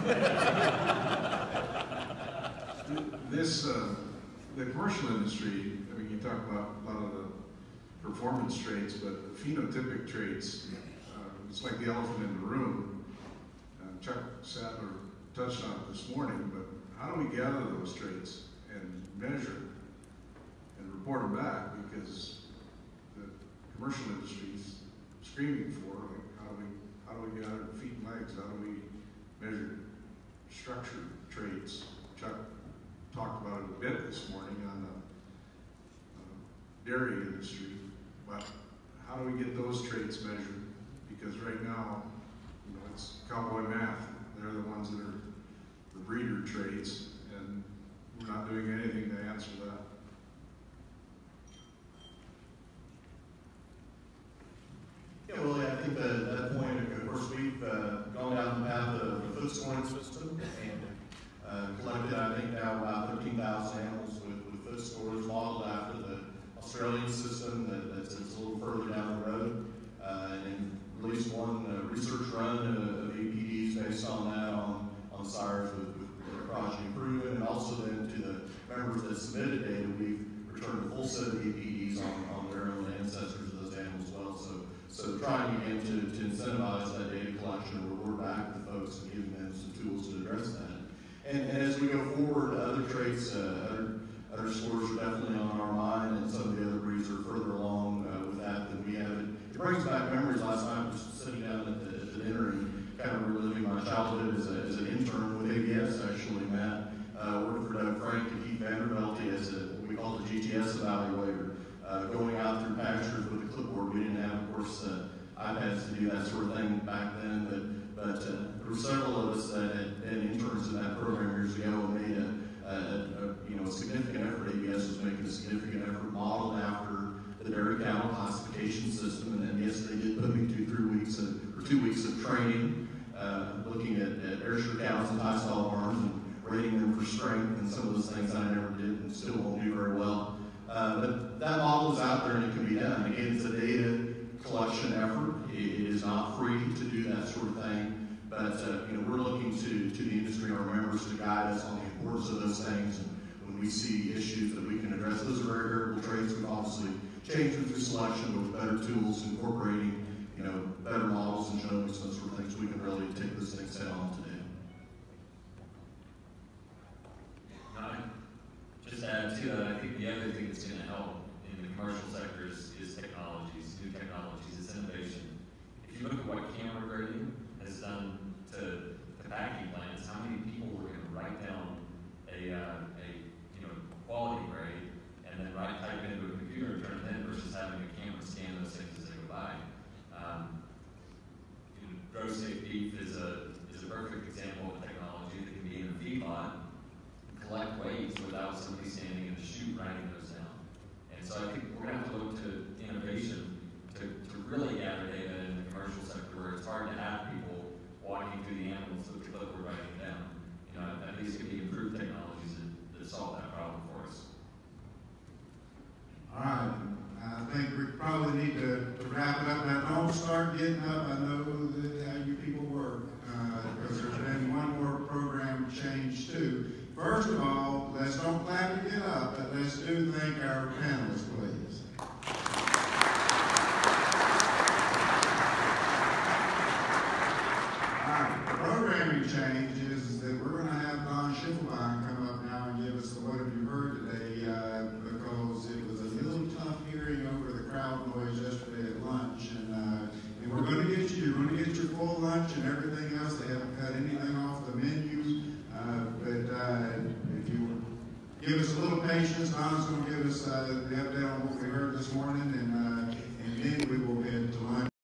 order. This, uh, the commercial industry, I mean, you talk about a lot of the performance traits, but the phenotypic traits, uh, it's like the elephant in the room. Uh, Chuck Sattler touched on it this morning, but how do we gather those traits and measure and report them back? Because the commercial industry is screaming for, like, how do we, how do we gather feet and legs? How do we measure structure traits? Chuck talked about it a bit this morning on the uh, dairy industry, but how do we get those traits measured? Because right now, you know, it's cowboy math. They're the ones that are the breeder traits, and we're not doing anything to answer that. Yeah, well, yeah, I think that, that point, of course, we've uh, gone down the path of the foot scoring system and uh, collected, I think, now about thirteen thousand animals with, with foot scores modeled after the Australian system that, that's, that's a little further down the road, uh, and released one uh, research run of, of A P Ds based on that on, on sires with, with progeny proven, and also then to the members that submitted data, we've returned a full set of A P Ds on, on their own ancestors of those animals as well. So, so trying again to, to incentivize that data collection and reward back to folks and giving them some tools to address that. And, and as we go forward, other traits, uh, other, other scores are definitely on our mind, and some of the other breeds are further along uh, with that than we have. It, it brings back memories. Last night I was sitting down at the, at the dinner and kind of reliving my childhood as, a, as an intern with A B S, actually, Matt. Uh, worked for Doug Frank and Keith Vanderbilt as a, what we call the G T S evaluator, uh, going out through pastures with a clipboard. We didn't have, of course, uh, iPads to do that sort of thing back then, but But uh, there were several of us that had been interns in that program years ago and made a, a, a you know, significant effort. A B S was making a significant effort modeled after the dairy cattle classification system. And then, yes, they did put me through three weeks of, or two weeks of training, uh, looking at, at Ayrshire cows and tie-stall barns and rating them for strength and some of those things I never did and still won't do very well. Uh, but that model is out there and it can be done. Again, it's a data collection effort. It is not free to do that sort of thing, but uh, you know, we're looking to, to the industry and our members to guide us on the importance of those things. And when we see issues that we can address, those are very variable traits. We've obviously changed them through selection, but with better tools, incorporating you know better models and genomics and those sort of things, we can really take those things head on today. Just to add to that, I think the other thing that's going to help in the commercial sector is, is technologies, new technologies, it's innovation. If you look at what camera grading has done to, to packing plants, how many people were going to write down a, uh, a you know quality grade and then write type into a computer and turn it in versus having a camera scan those things as they go by. Um, you know, grow safe beef is a is a perfect example of a technology that can be in a feedlot, collect weights without somebody standing in the chute writing those down. And so I think we're going to have to look to innovation to, to really gather data in the commercial sector where it's hard to have people walking through the animals with the clipboard writing down. You know, I think it's going to be improved technologies that, that solve that problem for us. All right. I think we probably need to, to wrap it up. Now, don't start getting up. I know that how you people work, uh, because there's been one more program change too. First of all, let's don't clap to get up, but let's do thank our panelists, please. All right, the programming change is that we're going to have Don Schiffelbein come up now and give us the What Have You Heard today, uh, because it was a little tough and everything else. They haven't cut anything off the menu. Uh, but uh, if you give us a little patience, Donna's going to give us uh, the update on what we heard this morning, and, uh, and then we will head to lunch.